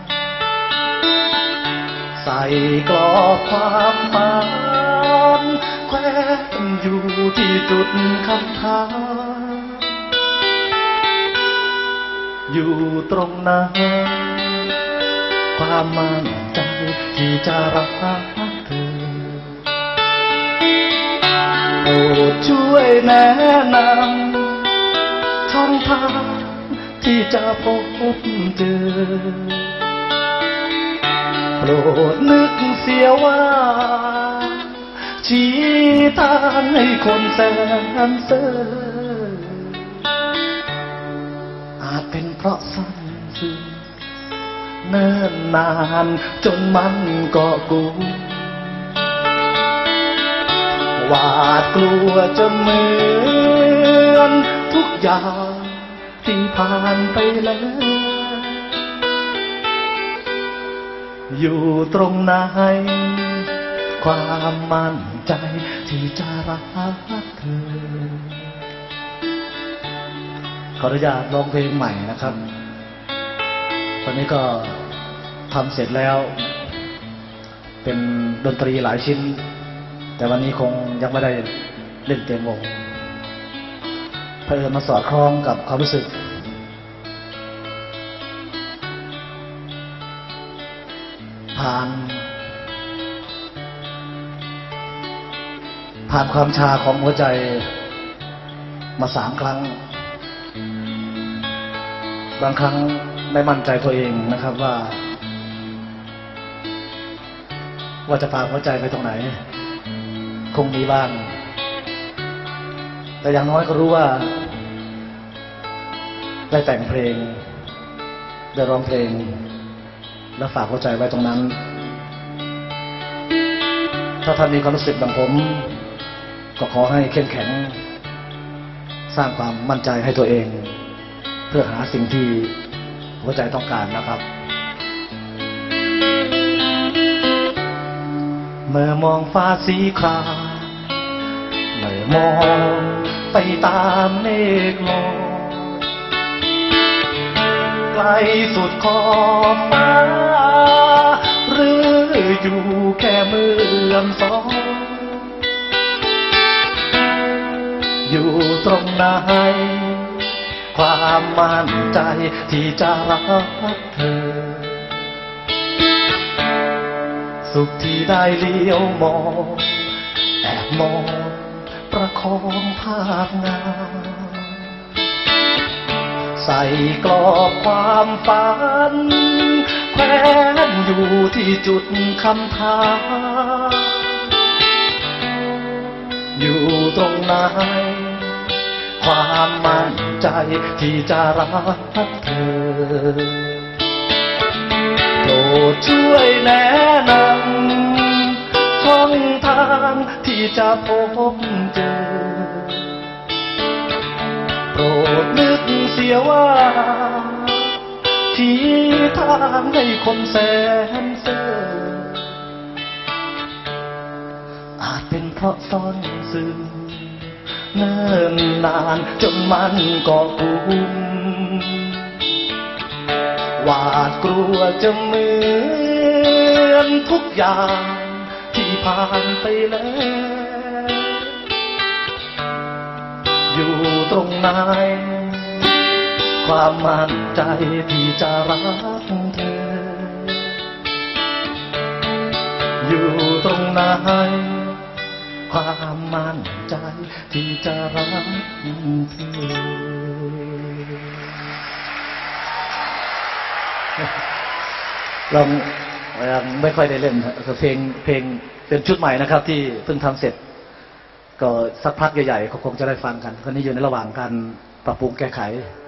ใส่กรอบความฝันแขวนอยู่ที่จุดคำถามอยู่ตรงนั้นความมั่นใจที่จะรักเธอโปรดช่วยแนะนำช่องทางที่จะพบเจอโปรดนึกเสียว่าชี้ทางให้คนแสนเซ่ออาจเป็นเพราะสั้นซึ้งเนิ่นนานจนมันก็กลัวหวาดกลัวจะเหมือนทุกอย่างที่ผ่านไปแล้วอยู่ตรงไหนความมั่นใจที่จะรักเธอขออนุญาตร้องเพลงใหม่นะครับตอนนี้ก็ทำเสร็จแล้วเป็นดนตรีหลายชิ้นแต่วันนี้คงยังไม่ได้เล่นเต็มวงเพื่อมาสอดคล้องกับความรู้สึกผ่านความชาของหัวใจมา3 ครั้งบางครั้งไม่มั่นใจตัวเองนะครับว่าจะพาหัวใจไปตรงไหนคงมีบ้างแต่อย่างน้อยก็รู้ว่าได้แต่งเพลงได้ร้องเพลงและฝากหัวใจไว้ตรงนั้นถ้าท่านมีความรู้สึกดังผมก็ขอให้เข้มแข็งสร้างความมั่นใจให้ตัวเองเพื่อหาสิ่งที่หัวใจต้องการนะครับเมื่อมองฟ้าสีครามเมื่อมองไปตามเมฆลอยไกลสุดขอบฟ้าหรืออยู่แค่เมืองซอยอยู่ตรงไหนความมั่นใจที่จะรักเธอสุขที่ได้เลี้ยวมองแอบมองประคองภาพงามใส่กรอบความฝันแขวนอยู่ที่จุดคำถามอยู่ตรงไหนความมั่นใจที่จะรักเธอโปรดช่วยแนะนำช่องทางที่จะพบเจอโปรดนึกเสียว่าชี้ทางให้คนแสนเซ่ออาจเป็นเพราะซ่อนซึมเนิ่นนานจนมันก็กุมหวาดกลัวจะเหมือนทุกอย่างที่ผ่านไปแล้วอยู่ตรงไหนความมั่นใจที่จะรักเธออยู่ตรงไหนความมั่นใจที่จะรักเธอเราไม่ค่อยได้เล่นเพลงเป็นชุดใหม่นะครับที่เพิ่งทำเสร็จก็สักพักใหญ่ๆคงจะได้ฟังกันตอนนี้อยู่ในระหว่างการปรับปรุงแก้ไข